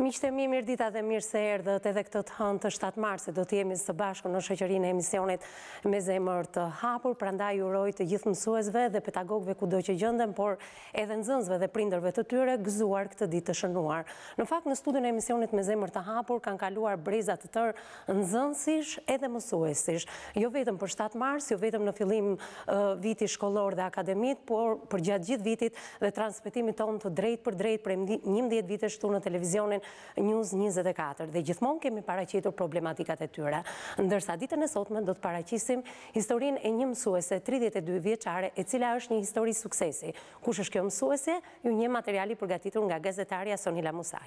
Miqtë e mi, mirë dita dhe mirë se erdhët edhe këtë të hënë të 7 marsit do të jemi së bashku në shoqërinë e emisionit me zemër të hapur, prandaj uroj të gjithë mësuesve dhe pedagogëve kudo që gjenden, por edhe nxënësve dhe prindërve të tyre gëzuar këtë ditë të shënuar. Në fakt në studion e emisionit me zemër të hapur kanë kaluar breza të tërë nxënësish edhe mësuesish, jo vetëm për 7 mars, jo vetëm në fillim viti shkollor dhe akademik, por për gjatë gjithë vitit dhe transmetimit tonë të drejt për drejt për 11 vite shtu në televizionin News 24 dhe gjithmonë kemi paraqitur problematikat e tyre. Ndërsa ditën e sotme do të paraqisim historinë e një mësuese 32 vjeçare e cila është një histori suksesi. Kush është kjo mësuese? Ju njeh materiali përgatitur nga gazetarja Sonila Musaj.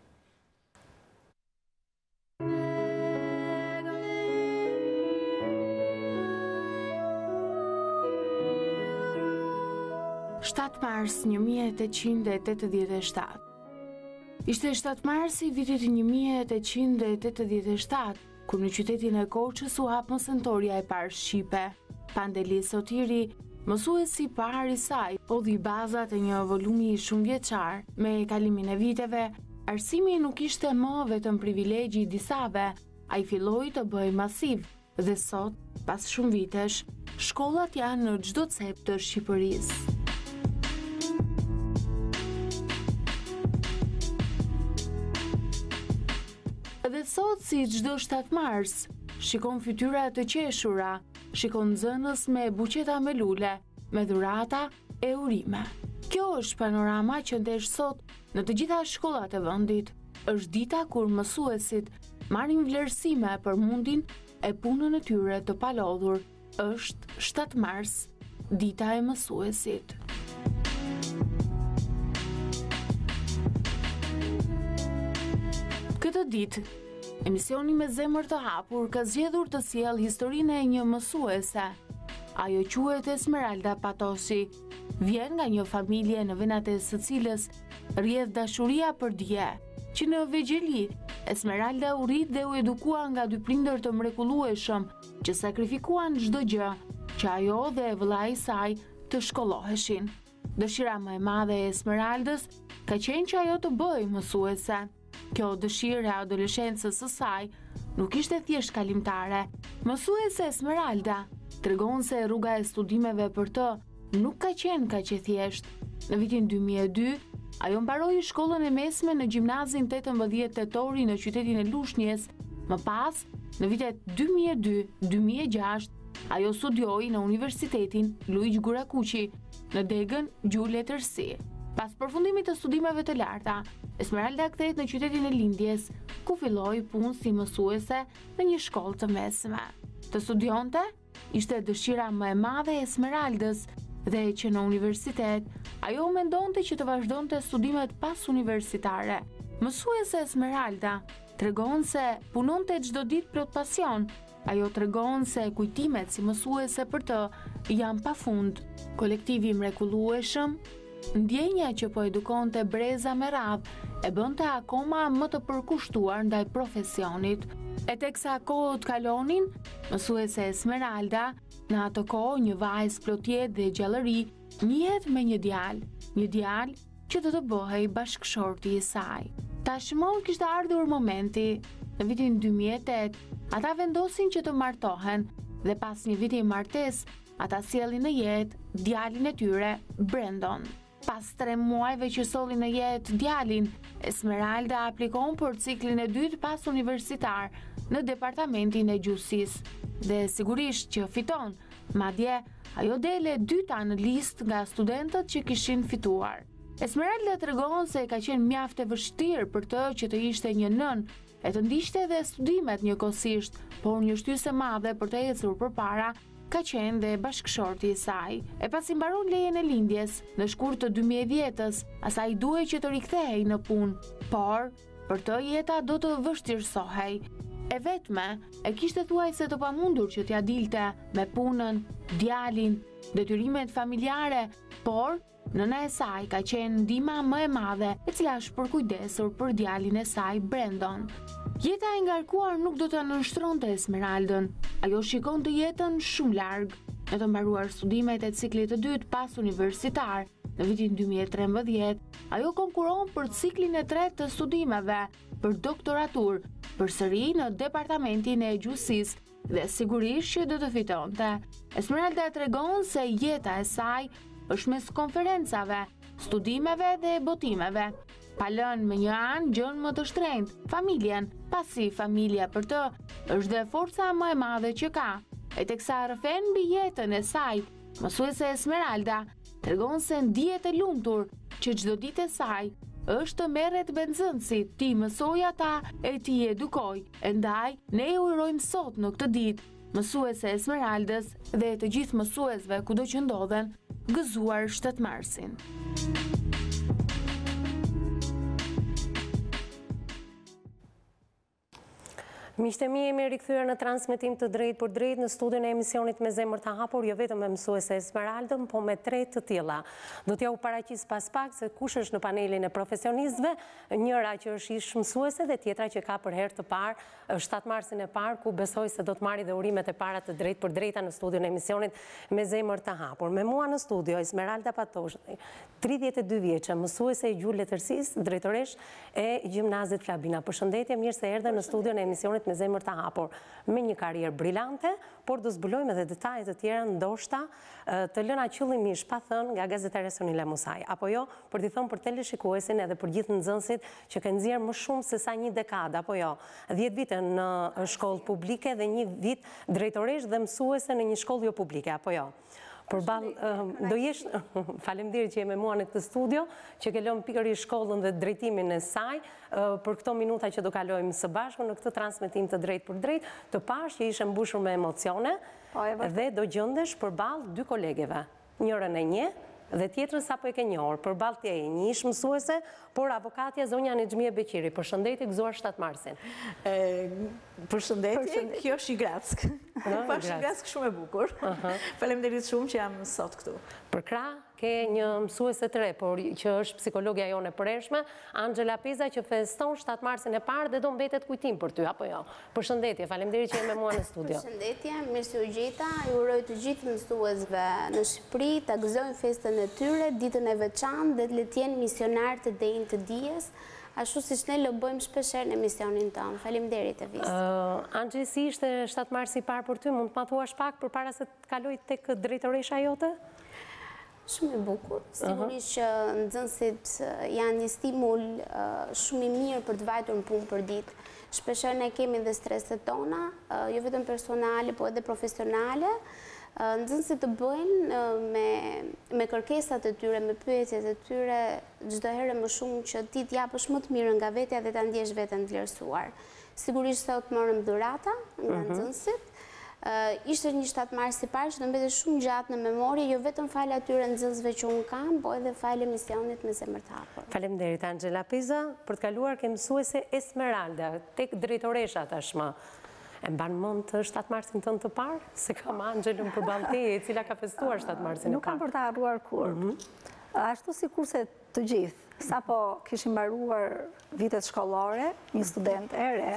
Mars 1887. Ishte 7 marsi vitit 1887, kur në qytetin e Korçës u hap mësëntorja e parë shqipe. Pandeli Sotiri, mësuesi parë i saj, hodhi bazat e një volumi shumë vjeçar. Me kalimin e viteve, arsimi nuk ishte më vetëm privilegji i disave, ai filloi të bëhej masiv dhe sot, pas shumë vitesh, shkollat janë në çdo cep të Shqipërisë. Dhe sot, si çdo 7 mars, shikon fytyra të qeshura, shikon nxënës me buqeta me lule, me dhurata e urime. Kjo është panorama që ndesh sot në të gjitha shkollat e vendit. Është dita kur mësuesit marrin vlerësime për mundin e punën e tyre të palodhur. Është 7 mars, dita e mësuesit. Këtë ditë, emisioni me zemër të hapur ka zgjedhur të sjellë historinë e një mësuese. Ajo quhet Esmeralda Patosi. Vjen nga një familje në venat e së cilës rrjedh dashuria për dije, që në vegjëli Esmeralda u rrit dhe u edukua nga dy prindër të mrekullueshëm që sakrifikuan çdo gjë që ajo dhe vëllai i saj të shkolloheshin. Dëshira më e madhe e Esmeraldës ka qenë që ajo të bëhej mësuese. Kjo dëshirë e adoleshencës së saj nuk ishte thjesht kalimtare. Mësuese Esmeralda tregon se rruga e studimeve për të nuk ka qenë kaq e thjeshtë. Në vitin 2002, ajo mbaroi shkollën e mesme në gjimnazin 18 Tetori në qytetin e Lushnjës. Më pas, në vitet 2002-2006, ajo studioi në Universitetin Luigjë Gurakuqi në degën gjuhë letërsi. Pas përfundimit të studimeve të larta, Esmeralda kthehet në qytetin e lindjes, ku filloi punë si mësuese në një shkollë të mesme. Të studionte ishte dëshira më e madhe e Esmeraldës dhe që në universitet ajo mendonte që të vazhdonte studimet pas universitare. Mësuese Esmeralda tregon se punonte çdo ditë plot pasion. Ajo tregon se kujtimet si mësuese për të janë pafund. Kolektivi mrekullueshëm, ndjenja që po edukonte breza me radhë e bënte akoma më të përkushtuar ndaj profesionit. E teksa kohët kalonin, mësuese Esmeralda, në atë kohë një vajzë plot jetë dhe gjallëri, njihet me një djalë që do të bëhej bashkëshorti i saj. Tashmë kishte ardhur momenti. Në vitin 2008, ata vendosin që të martohen dhe pas një viti martesë, ata sjellin në jetë djalin e tyre, Brendon. Pas 3 muajve që solli në jetë djalin, Esmeralda aplikon për ciklin e dytë pas universitar në departamentin e gjuhësisë dhe sigurisht që fiton, madje ajo dele dyta në listë nga studentët që kishin fituar. Esmeralda tregon se ka qenë mjaft e vështirë për të që të ishte një nën e të ndiqte edhe studimet njëkohësisht, por një shtysë e madhe për të ecur përpara ka qenë dhe bashkëshorti i saj. E pasi mbaron lejen e lindjes, në shkurt të 2010-s, asaj duhej që të rikthehej në punë, por për të jeta do të vështirësohej. E vetme e kishte thuajse të pamundur që t'ja dilte me punën, djalin, detyrimet familjare, por nëna e saj ka qenë ndihma më e madhe e cila është përkujdesur për djalin e saj Brendon. Jeta e ngarkuar nuk do të nënshtronte Esmeraldën. Ajo shikonte jetën shumë larg. Në të mbaruar studimet e ciklit të dytë pas universitar, në vitin 2013, ajo konkuron për ciklin e tretë të studimeve për doktoratur, përsëri në Departamentin e Gjustësisë dhe sigurisht që do të fitonte. Esmeralda tregon se jeta e saj është mes konferencave, studimeve dhe botimeve. Pa lënë me një anë gjën më të shtrenjtë, familjen, pasi familja për të është dhe forca më e madhe që ka. E teksa rrëfen mbi jetën e saj, mësuese Esmeralda tregon se ndihet e lumtur që çdo ditë e saj është të merret me nxënësit, ti mësoj ata e ti edukoj. Ndaj, ne ju urojmë sot në këtë ditë mësuese Esmeraldës dhe të gjithë mësuesve kudo që ndodhen, gëzuar 7 marsin. Miqtë e mi, jemi rikthyer në transmetim të drejt për drejt në studion e emisionit Me Zemër të Hapur, jo vetëm me mësuese Esmeraldën, po me 3 të tilla. Do t'ja u paraqis pas pak se kush është në panelin e profesionistëve, njëra që është ish mësuese dhe tjetra që ka për herë të parë 7 marsin e parë, ku besoj se do të marrë dhe urimet e para të drejt për drejta në studion e emisionit Me Zemër të Hapur. Me mua në studio Esmeralda Patoshi, 32 vjeçë, mësuese e gjuhë letërsisë, drejtoresh e gjimnazit Flabina. Përshëndetje, mirë se erdhe në studion e emisionit Me Zemër të Hapur, me një karrierë brillante, por do zbulojmë edhe detajet të tjera ndoshta të lëna qëllimisht pa thënë nga gazetare Sonila Musaj, apo jo, për t'i thënë për teleshikuesin edhe për gjithë nxënësit që kanë nxjerrë më shumë se sa një dekadë, apo jo, 10 vite në shkollë publike dhe 1 vit drejtoresh dhe mësuese në një shkollë jo publike, apo jo. Do jesh, faleminderit që je me mua në këtë studio, që ke lënë pikërisht shkollën dhe drejtimin e saj, për këto minuta që do kalojmë së bashku në këtë transmetim të drejt për drejt, të pash që ishe mbushur me emocione dhe do gjendesh përballë 2 kolegeve, njërën e një dhe tjetrën sapo e ke njohur, përballë teje një ish mësuese, por avokatja zonja Nexhmie Beqiri. Përshëndetje, gëzuar 7 marsin. Përshëndetje, kjo është i Grack. Po është i Grack shumë e bukur. Faleminderit shumë që jam sot këtu. Për krah ke një mësuese të re, por që është psikologja jone përhershme, Angela Peza, që feston 7 marsin e parë dhe do mbetet kujtim për ty, apo jo? Përshëndetje, faleminderit që je me mua në studio. Përshëndetje, mirë se u gjeta. Ju uroj të gjithë mësuesve në Shqipëri ta gëzojnë festën e tyre, ditën e veçantë dhe të letë jenë misionar të denjë të dijes, ashtu siç ne lo bëjmë shpeshherë në emisionin tonë. Faleminderit e vizë. Angela, si ishte 7 marsi i parë për ty? Mund të ma thuash pak përpara se të kaloj tek drejtoresha jote? Shumë e bukur. Sigurisht që nxënësit janë një stimul shumë i mirë për të vajtur në punë për ditë. Shpeshherë ne kemi dhe streset tona, jo vetëm personale, po edhe profesionale. Nxënësit të bëjnë me kërkesat e tyre, me pyetjet e tyre, çdo herë më shumë që ti t'japësh më të mirën nga vetja dhe ta ndjesh veten të vlerësuar. Sigurisht sot morëm dhurata nga nxënësit. Ishte një 7 mars i parë që do mbetet shumë gjatë në memorie, jo vetëm fal atyre nxënësve që unë kam, po edhe fal emisionit Me Zemër të Hapur. Faleminderit Angela Peza, për të kaluar ke mësuese Esmeralda, tek drejtoresha tashmë. E mban mend të 7 marsin tënd të parë, se kam Angelën përballë teje, e cila ka festuar 7 marsin e parë. Nuk kam për të harruar kur. Ashtu sikurse të gjithë, sapo kishim mbaruar vitet shkollore, një student e re,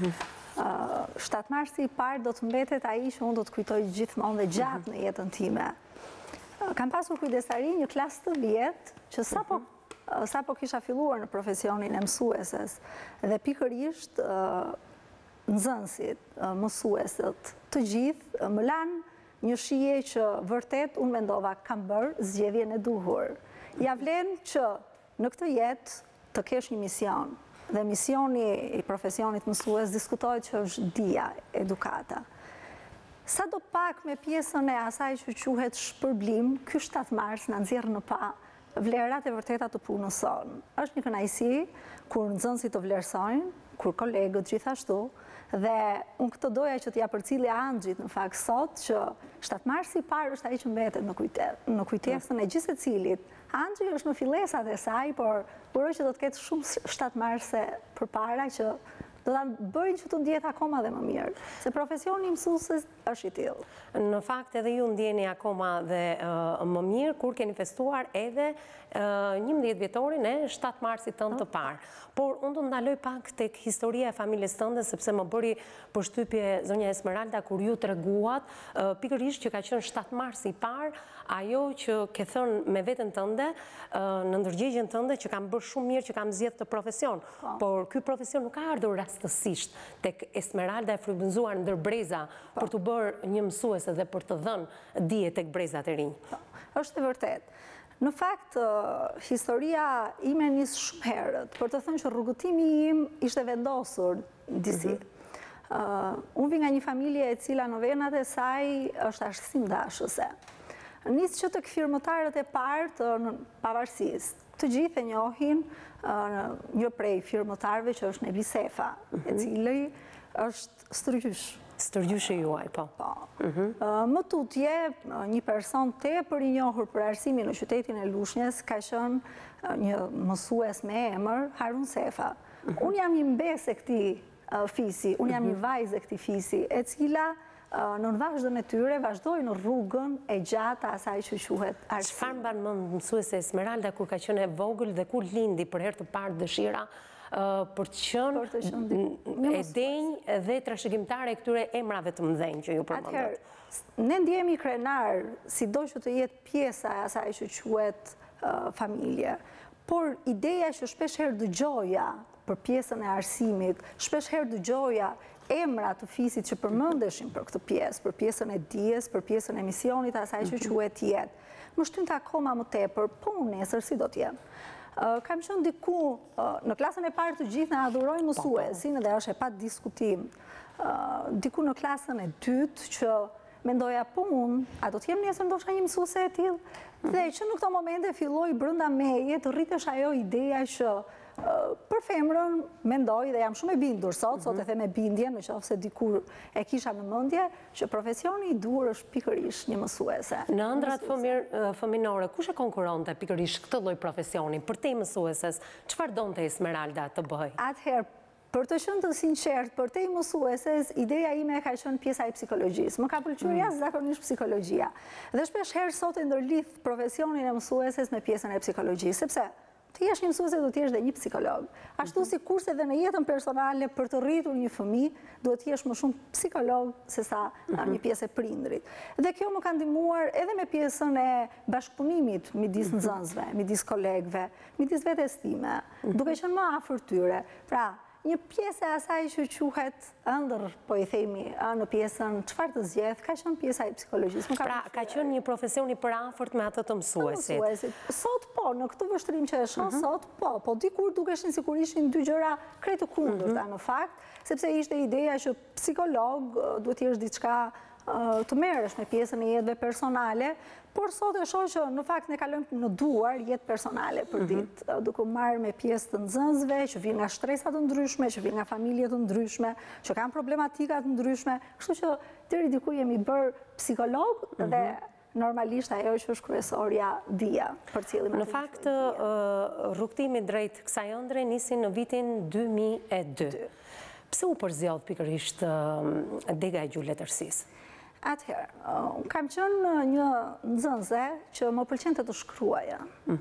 7 marsi i parë do të mbetet ai që unë do të kujtoj gjithmonë dhe gjatë në jetën time. Kam pasur kujdestari një klasë të vjetë që sapo kisha filluar në profesionin e mësueses dhe pikërisht nxënësit, mësuesët, të gjithë më lanë një shije që vërtet unë mendova kam bërë zgjedhjen e duhur. Ja vlen që në këtë jetë të kesh një mision. Dhe misioni i profesionit mësues diskutohet që është dia, edukata. Sa do pak me pjesën e asaj që quhet shpërblim, ky 7 mars na nxjerr në pa vlerat e vërteta të punës sonë. Është një kënaqësi kur nxënësit të vlerësojnë, kur kolegët gjithashtu, dhe unë këtë doja që t'ja përcili Anxhit në fakt sot që 7 mars i parë është ai që mbetet në kujtesën e gjithë secilit. Anxhi është në fillesat e saj, por uroj që do të ketë shumë 7 marse përpara që do ta bëjnë që të ndjetë akoma dhe më mirë, se profesioni mësuesit është i tillë. Në fakt edhe ju ndjeni akoma dhe më mirë kur keni festuar edhe 11 vjetorin e 7 marsit tënd të parë. Por unë do të ndaloj pak tek historia e familjes tënde, sepse më bëri përshtypje zonja Esmeralda kur ju treguat pikërisht që ka qenë 7 mars i parë, ajo që ke thënë me veten tënde në ndërgjegjen tënde që kam bërë shumë mirë që kam zgjedhur të profesion, por ky profesion nuk ka ardhur rastësisht tek Esmeralda e frymëzuar ndër breza për të bërë një mësuese dhe për të dhënë dije tek brezat e rinj. Është e vërtetë. Në fakt, historia ime nis shumë herët, për të thënë që rrugëtimi im ishte vendosur disi. Unë vi nga një familje e cila në venat e saj është arsim dashëse. Nis që të firmëtarët e parë të pavarësisë. Të gjithë e njohin një prej firmëtarëve që është Nebi Sefa, e cili është stërgjysh. Stërgjyshe juaj, po. Më tutje, një person tepër i njohur për arsimin në qytetin e Lushnjës ka qenë një mësues me emër Harun Sefa. Unë jam një mbes e këtij fisi, unë jam një vajzë e këtij fisi, e cila në vazhdon e tyre vazhdoj në rrugën e gjatë asaj që quhet arsim. Çfarë mban mend mësuese Esmeralda kur ka qenë e vogël dhe kur lindi për herë të parë dëshira për të qenë e denjë dhe trashëgimtare e këtyre emrave të mëdhenj që ju përmendat? Atëherë, ne ndjehemi krenar, sido që të jetë pjesa e asaj që quhet familje, por ideja që shpesh herë dëgjoja për pjesën e arsimit, shpesh herë dëgjoja emra të fisit që përmendeshin për këtë pjesë, për pjesën e dijes, për pjesën e misionit asaj që quhet jetë. Më shtynte akoma më tepër, po unë nesër si do t'jem. Kam qenë diku, në klasën e parë të gjithë në adhurojnë mësuesin dhe është e pa diskutim. Diku në klasën e dytë që mendoja po unë, a do t'jem nesër ndoshta një mësuese e tillë? Dhe që në këto momente filloi brenda meje të rritesh ajo ideja që për femrën mendoj dhe jam shumë e bindur sot e them e bindje, në qoftë se dikur e kisha në mendje, që profesioni i duhur është pikërisht një mësuese. Në ëndrat fëminore, kush e konkuronte pikërisht këtë lloj profesioni për te mësueses? Çfarë donte Esmeralda të bëj? Atëherë, për të qenë të sinqert, për te mësueses, ideja ime ka qenë pjesa e psikologjisë. Më ka pëlqyer jashtëzakonisht psikologjia. Dhe shpesh herë sot e ndërlidh profesionin e mësueses me pjesën e psikologjisë, sepse të jesh një mësuese do të jesh dhe një psikolog. Ashtu si kurse dhe në jetën personale për të rritur një fëmijë, duhet të jesh më shumë psikolog se sa një pjesë e prindrit. Dhe kjo më ka ndihmuar edhe me pjesën e bashkëpunimit midis nxënësve, midis kolegëve, midis vetes time, duke qenë më afër tyre. Pra, një pjesë e asaj që quhet ëndër, po i themi, në pjesën çfarë të zgjedh, ka qenë pjesa e psikologjisë. Pra, ka qenë një profesioni për afërt me atë të mësuesit. Sot po, në këtë vështrim që e shoh sot, po dikur dukeshin sikur ishin dy gjëra krejt të kundërta në fakt, sepse ishte ideja që psikolog duhet të jesh diçka të merresh me pjesën e jetëve personale, por sot e shoh që në fakt ne kalojmë në duar jetë personale për ditë, duke marrë me pjesë të nxënësve që vijnë nga shtresa të ndryshme, që vijnë nga familje të ndryshme, që kanë problematika të ndryshme, kështu që deri diku jemi bërë psikolog dhe normalisht ajo që është kryesorja dia për cilin. Në fakt, rrugtimi drejt kësaj ëndre nisi në vitin 2002. Pse u përzjodh pikërisht dega e gjuhëletërsisë? Atëherë, kam qenë një nxënëse që më pëlqente të shkruaja.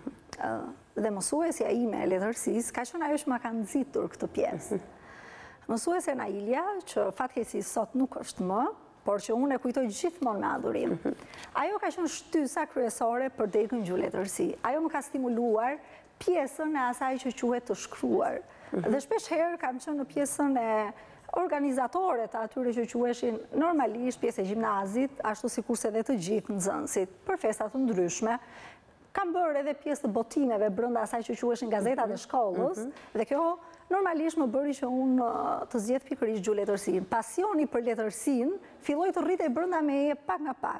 Dhe mësuesja ime e letërsisë ka qenë ajo që ma ka nxitur këtë pjesë. Mësuesja Nailja, që fatkeqësisht sot nuk është më, por që unë e kujtoj gjithmonë me adhurim. Ajo ka qenë shtysa kryesore për degën gjuhëletërsi. Ajo më ka stimuluar pjesën e asaj që quhet të shkruar. Dhe shpesh herë kam qenë në pjesën e organizatore të atyre që quheshin normalisht pjesë e gjimnazit, ashtu si kurse dhe të gjithë nxënësit, për festat të ndryshme. Kam bërë edhe pjesë të botimeve brenda asaj që quheshin gazetat e shkollës, dhe kjo normalisht më bëri që unë të zgjedh pikërisht gjuhëletërsinë. Pasioni për letërsinë filloi të rritej brenda meje pak nga pak.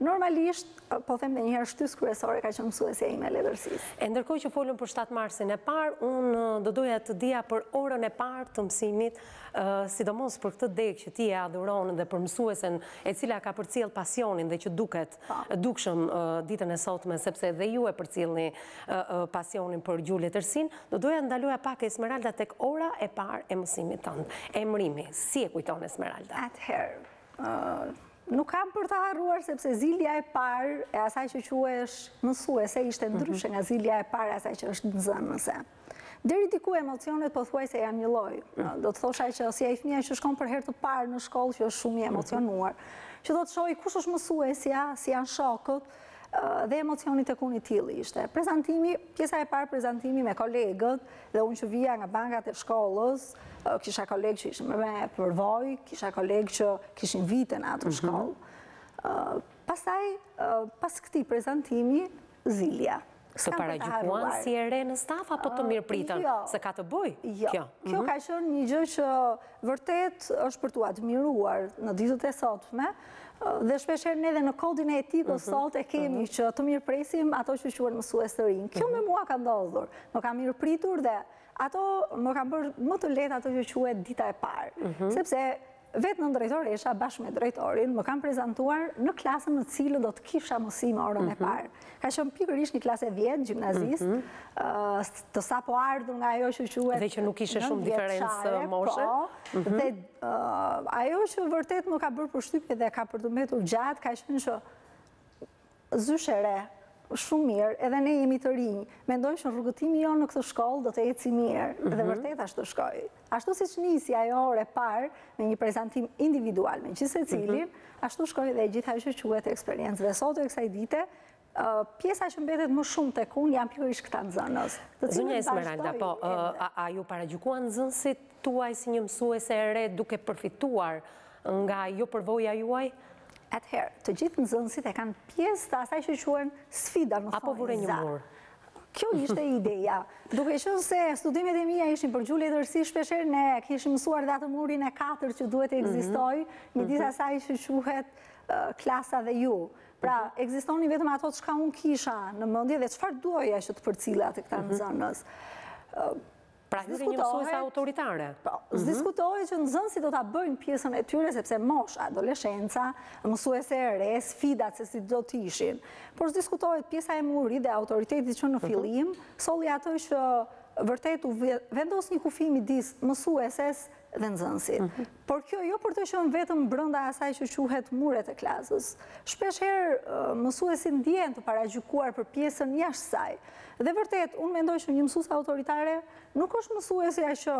normalisht, po them dhe njëherë shtys kryesore ka qenë mësuesja ime e letërsisë. E ndërkohë që folëm për 7 marsin e parë, unë do doja të dija për orën e parë të mësimit, sidomos për këtë degë që ti e adhuron dhe për mësuesen e cila ka përcjell pasionin dhe që dukshëm ditën e sotme, sepse dhe ju e përcjellni pasionin për gjuhë letërsinë, do doja ndaloja pak Esmeralda tek ora e parë e mësimit tënd. Emrimi, si e kujton Esmeralda? Atëherë, nuk kam për të harruar sepse zilja e parë e asaj që quhesh mësuese ishte ndryshe nga zilja e parë e asaj që është nxënëse. Deri diku emocionet pothuajse janë një lloj. Do të thosha që si ai fëmia që shkon për herë të parë në shkollë që është shumë i emocionuar, që do të shohë kush është mësuesja, si janë shokët, dhe emocionit e kuni tillë ishte. Prezantimi, pjesa e parë prezantimi me kolegët, dhe unë që vija nga bankat e shkollës, kisha kolegë që ishin me përvoj, kisha kolegë që kishin vite në atë shkollë. Pastaj, pas këtij prezantimi, zilja. Të paragjykuan si e re në staf, apo të mirë pritën, se ka të bëj? Jo, kjo ka qenë një gjë që vërtet është për t'u admiruar në ditët e sotme, dhe shpesher ne dhe në kodin e etikës sot e kemi që të mirë presim ato që quhen mësues të rinj. Kjo me mua ka ndodhur, më ka mirë pritur dhe ato më kanë bërë më të lehtë ato që quhet dita e parë, sepse vetë në drejtoresha bashkë me drejtorin më kanë prezantuar në klasën në cilën do të kisha mësim orën e parë. Ka qenë pikërisht një klasë 10 gjimnazist, të sapo ardhur nga ajo që quhet dhe që nuk ishte shumë diferencë moshe. Dhe ajo që vërtet më ka bërë përshtypje dhe ka për të mbetur gjatë ka qenë që zysh e re, shumë mirë, edhe ne jemi të rinj. Mendoj që rrugëtimi jonë në këtë shkollë do të eci mirë, dhe vërtet ashtu shkoi. Ashtu siç nisi ajo orë e parë me një prezantim individual me gjithsecilin, ashtu shkoi dhe gjithë ajo që quhet eksperiencë. Dhe sot e kësaj dite, pjesa që mbetet më shumë tek unë janë pikërisht këta nxënës. Zonja Esmeralda, po, a ju paragjykuan nxënësit tuaj si një mësuese e re duke përfituar nga jo përvoja juaj? Atëherë, të gjithë nxënësit e kanë pjesë të asaj që quhen sfida në apo vure një mur. Kjo ishte ideja. Duke qenë se studimet e mia ishin për gjuhë letërsi, shpeshherë ne kishim mësuar dhe atë murin e 4 që duhet të ekzistojë, midis asaj që quhet klasa dhe ju. Pra, ekzistonin vetëm ato çka unë kisha në mendje dhe çfarë duaja që të përcilla te këta nxënës. Pra, hyri një mësuese autoritare. Diskutohet që nxënësit do ta bëjnë pjesën e tyre sepse mosha, adoleshenca, mësuese e re, sfidat se si do të ishin. Por diskutohet pjesa e murit dhe autoritetit që në fillim, solli ato që vërtet u vendos një kufi midis mësueses dhe nxënësit. Por kjo jo për të qenë vetëm brenda asaj që quhet muret e klasës. Shpeshherë mësuesi ndjen të paragjykuar për pjesën jashtë saj. Dhe vërtet, unë mendoj që një mësuese autoritare nuk është mësuesja që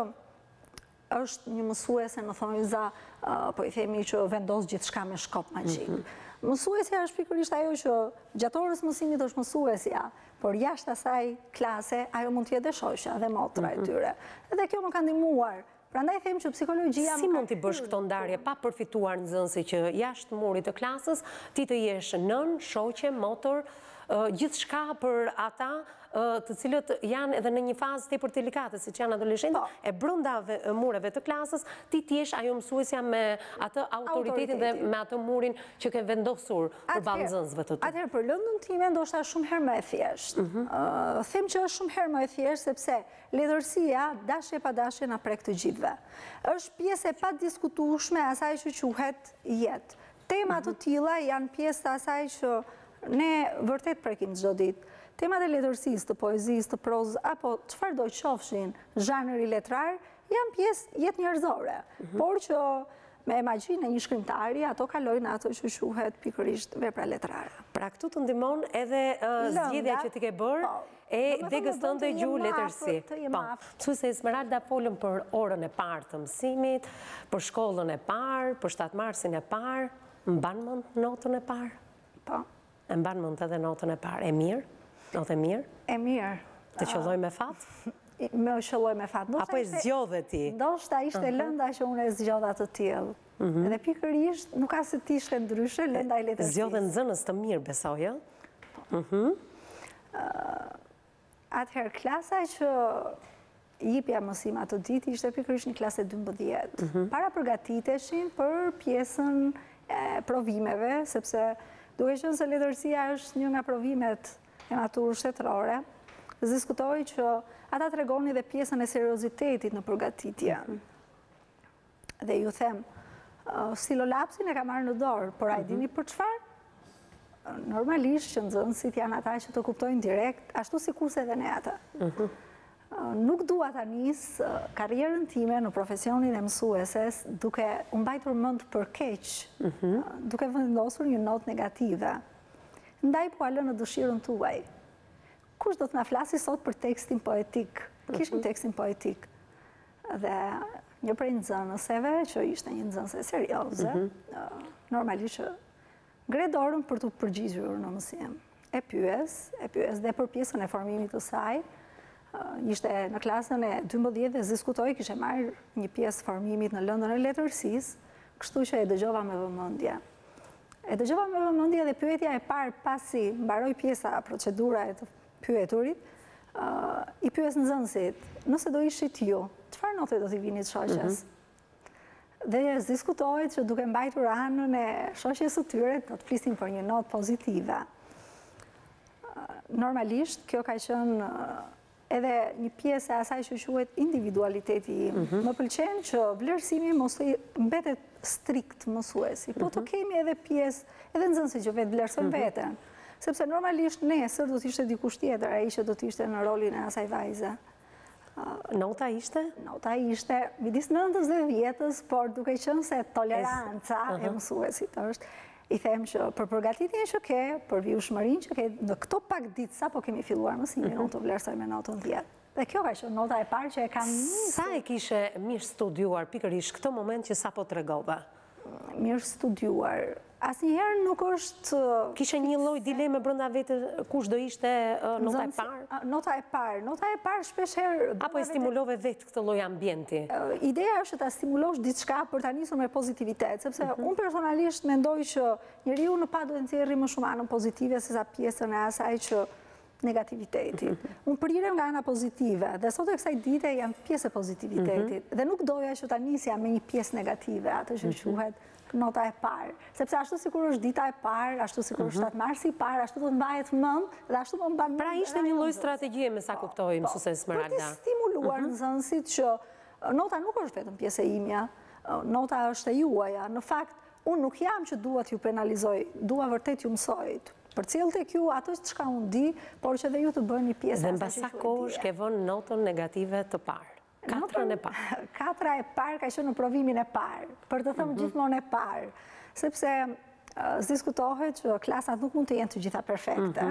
është një mësuese në thonjza, po i themi që vendos gjithçka me shkop magjik. Mësuesja është pikërisht ajo që gjatë orës mësimit është mësuesja, por jashtë asaj klase ajo mund të jetë dhe shoqja dhe motra e tyre. Dhe kjo më ka ndihmuar. Prandaj them që psikologjia si mund t'i bësh këto ndarje pa përfituar nxënësi që jashtë murit të klasës ti të jesh nën, shoqe, motor, gjithçka për ata të cilët janë edhe në një fazë tepër delikate, siç janë adoleshentë, e brenda mureve të klasës, ti t'jesh ajo mësuesja me atë autoritetin dhe me atë murin që ke vendosur përballë nxënësve të tu. Atëherë për lëndën time ndoshta shumë herë më e thjeshtë. Them që është shumë herë më e thjeshtë sepse letërsia, dashje pa dashje na prek të gjithëve. Është pjesë e padiskutueshme e asaj që quhet jetë. Tema të tilla janë pjesë të asaj që ne vërtet prekim çdo ditë. Temat e letërsisë, të poezisë, të prozës, apo çfarë do qofshin zhanri letrar, janë pjesë jetë njerëzore. Por që me magjinë e një shkrimtari, ato kalojnë ato që quhet pikërisht vepra letrare. Pra këtu të ndihmon edhe zgjedhja që ti ke bërë e degës tënde gjuhë letërsi. Mësuese Esmeralda, folëm për orën e parë të mësimit, për shkollën e parë, për 7 marsin e parë, mban mend notën e parë? Po. E mban mend edhe notën e parë? E mirë? Notë e mirë? E mirë. Të qëlloj me fat? Me qëlloj me fat. Apo e zgjodhe ti? Ndoshta ishte lënda që unë e zgjodha të tillë. Dhe pikërisht nuk ka se ti ishte ndryshe lënda e letërsisë. Zgjodhe nxënës të mirë, besoj, ë? Atëherë, klasa që jepja mësima të ditë ishte pikërisht një klasë 12. Para përgatiteshin për pjesën e provimeve, sepse Duke qenë se letërsia është një nga provimet e maturës shtetërore, diskutoj që ata tregoni dhe pjesën e seriozitetit në përgatitje. Dhe ju them, stilolapsin e ka marrë në dorë, por a i dini për çfarë? Normalisht që nxënësit janë ata që të kuptojnë direkt, ashtu si kurse edhe ne ata. Nuk dua ta nis karrierën time në profesionin e mësueses duke u mbajtur mend për keq, duke vendosur një notë negative. Ndaj po lë në dëshirën tuaj. Kush do të na flasi sot për tekstin poetik? Kishim tekstin poetik. Dhe një prej nxënëseve, që ishte një nxënëse serioze, normalisht që ngre dorën për të përgjigjur në mësim. E pyes dhe për pjesën e formimit të saj. Ishte në klasën e 12 dhe diskutoj, kishe marrë një pjesë formimit në lëndën e letërsisë, kështu që e dëgjova me vëmendje. E dëgjova me vëmendje dhe pyetja e parë pasi mbaroi pjesa procedura e të pyeturit, i pyes nxënësit, nëse do ishit ju, çfarë note do t'i vinit shoqes? Dhe diskutohet që duke mbajtur anën e shoqes së tyre, do të flisin për një notë pozitive. Normalisht, kjo ka qenë edhe një pjesë e asaj që quhet individualiteti im. Më pëlqen që vlerësimi mos i mbetet strikt mësuesi, po të kemi edhe pjesë, edhe nxënësit që vetë vlerësojnë veten. Sepse normalisht nesër do të ishte dikush tjetër, ai që do të ishte në rolin e asaj vajze. Nota ishte? Nota ishte midis 9-s dhe 10-s, por duke qenë se toleranca e mësuesit është. I them që për përgatitjen që ke, për vjushmërinë që ke, në këto pak ditë sa po kemi filluar mësimin, unë të vlerësoj me notën 10. Dhe kjo ka qenë nota e parë që e kam nisur. Sa e kishe mirë studiuar pikërisht këtë moment që sapo tregove? Mirë studiuar. Asnjëherë nuk është... Kishe një lloj dileme brenda vetë kush do ishte nota e parë? Nota e parë shpeshherë... Apo e stimulove vetë këtë lloj ambienti? Ideja është ta stimulosh diçka për ta nisur me pozitivitet, sepse unë personalisht mendoj që njeriu në pa duhet të nxjerrë më shumë anën pozitive sesa pjesën e asaj që negativiteti. Unë prirem nga ana pozitive, dhe sot e kësaj dite jam pjesë e pozitivitetit, dhe nuk doja që ta nisja me një pjesë negative, atë që quhet nota e parë. Sepse ashtu sikur është dita e parë, ashtu sikur është 7 marsi i parë, ashtu do të mbahet mend, dhe ashtu do mban. Pra ishte një lloj strategjie me sa kuptoj mësues Esmeralda. Për të stimuluar nxënësit që nota nuk është vetëm pjesë e imja, nota është e juaja. Në fakt, unë nuk jam që dua t'ju penalizoj, dua vërtet ju mësoj. Përcjell tek ju ato çka unë di, por që dhe ju të bëni pjesë. Dhe mbas sa kohësh ke vënë notën negative të parë? Katrën e parë. Katra e parë ka qenë në provimin e parë, për të thënë gjithmonë e parë, sepse diskutohet që klasat nuk mund të jenë të gjitha perfekte.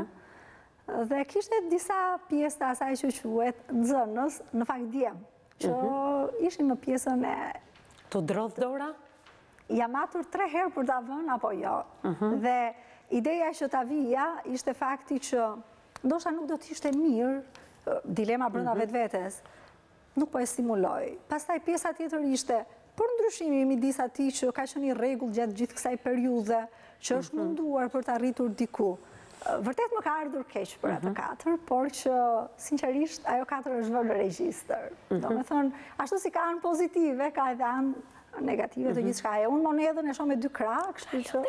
Dhe kishte disa pjesë të asaj që quhet nxënës, në fakt djem, që ishin në pjesën e... Të drodh dora? Jam matur 3 herë për ta vënë apo jo. Dhe ideja që ta vija ishte fakti që ndoshta nuk do të ishte mirë, dilema brenda vetvetes, nuk po e stimuloj. Pastaj pjesa tjetër ishte për ndryshimi midis atij që ka qenë i rregull gjatë gjithë kësaj periudhe, që është munduar për të arritur diku. Vërtet më ka ardhur keq për atë 4, por që sinqerisht ajo 4 është vënë në regjistër. Domethënë, ashtu si ka anë pozitive, ka edhe anë negative të gjithçka. Unë monedhën e shoh me 2 krah, kështu që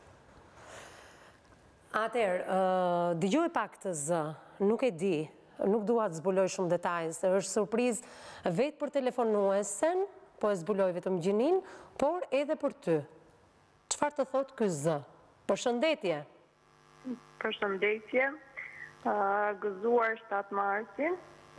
Atëherë, dëgjoj pak të zë, nuk e di, nuk dua të zbuloj shumë detaj, se është surprizë vetë për telefonuesen, po e zbuloj vetëm gjinin, por edhe për ty. Çfarë të thot ky zë? Përshëndetje. Përshëndetje. Gëzuar 7 marsin.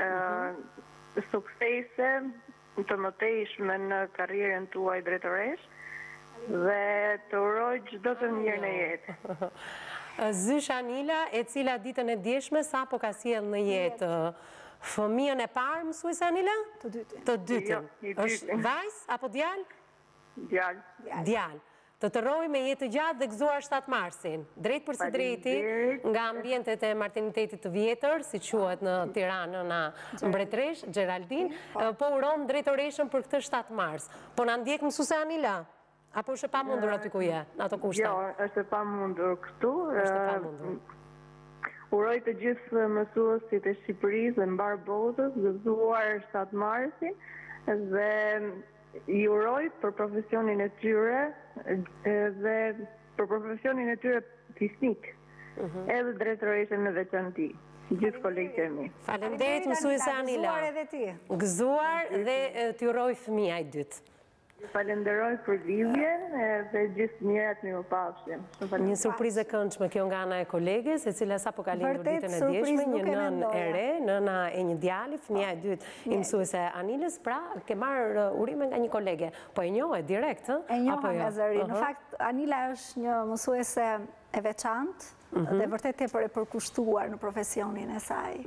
Suksese të mëtejshme në karrierën tuaj drejtoresh dhe të uroj çdo të mirë në jetë. Zysh Anila, e cila ditën e djeshme sa po ka sjell në jetë fëmijën e parë, mësuese Anila? Të dytin. Të dytin. Është vajzë apo djalë? Djalë. Djalë. Të tërroj me jetë gjatë dhe gëzuar 7 marsin. Drejt për së drejti, nga ambientet e martinitetit të vjetër, si quhet në Tiranë, në Mbretëresh, Gjeraldin, po uron drejtoreshën për këtë 7 mars. Po na ndjek mësuese Anila? Apo është e pa mundur aty ku je, në ato kushte? Jo, është e pa mundur këtu. Është e pa mundur. Uroj të gjithë mësuesit e Shqipërisë dhe mbar botës, gëzuar 7 marsin dhe i uroj për profesionin e tyre dhe për profesionin e tyre fisnik, edhe drejtoreshën në veçanti, gjithë kolegët e mi. Faleminderit mësuese Anila. Gëzuar edhe ti. Gëzuar dhe t'ju uroj fëmia i dytë. Falenderoj për lidhjen dhe gjithë mirat mi më pafshim. Një surprizë e këndshme kjo nga ana e koleges, e cila sapo ka lindur ditën e djeshme, një nën e re, nëna e një djali, fëmia e dytë i mësuese Anilës, pra ke marrë urime nga një kolege. Po e njohë direkt, ë? E njoha nga zëri. Në fakt, Anila është një mësuese e veçantë dhe vërtet e përkushtuar në profesionin e saj.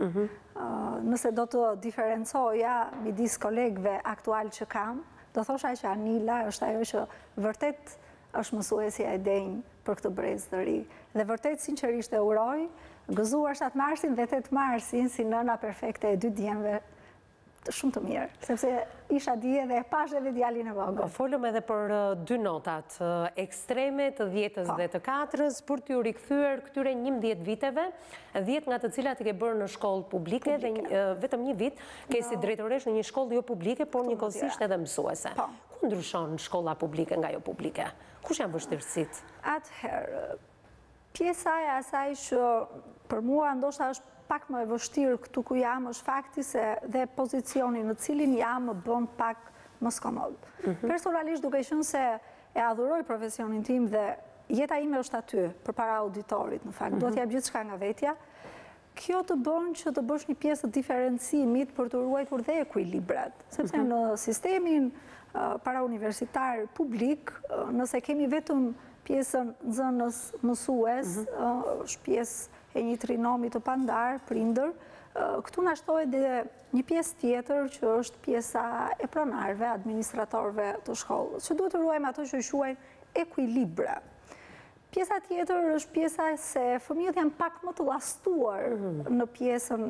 Nëse do të diferencoja midis kolegëve aktual që kam, do thosha që Anila është ajo që vërtet është mësuesja e denjë për këtë brez të ri. Dhe vërtet sinqerisht e uroj, gëzuar 7 marsin dhe 8 marsin si nëna perfekte e 2 djemve shumë të mirë, sepse isha dje dhe e pash edhe djalin e vogël. Folëm edhe për 2 notat ekstreme të 10-ës dhe të 4-ës për t'ju rikthyer këtyre 11 viteve, 10 nga të cilat i ke bërë në shkollë publike dhe vetëm një vit ke si drejtoresh në një shkollë jo publike, por njëkohësisht edhe mësuese. Ku ndryshon shkolla publike nga jo publike? Kush janë vështirësitë? Atëherë, pjesa e asaj që për mua ndoshta është pak më e vështirë këtu ku jam është fakti se dhe pozicioni në cilin jam më bën pak më skomod. Personalisht duke qenë se e adhuroj profesionin tim dhe jeta ime është aty përpara auditorit, në fakt, duhet jap gjithçka nga vetja. Kjo të bën që të bësh një pjesë të diferencimit për të ruajtur dhe ekuilibrat, sepse në sistemin parauniversitar publik, nëse kemi vetëm pjesën nxënës mësues, është pjesë e një trinomi të pandar, prindër, këtu na shtohet dhe një pjesë tjetër që është pjesa e pronarëve, administratorëve të shkollës, që duhet të ruajmë ato që quajnë ekuilibra. Pjesa tjetër është pjesa se fëmijët janë pak më të llastuar në pjesën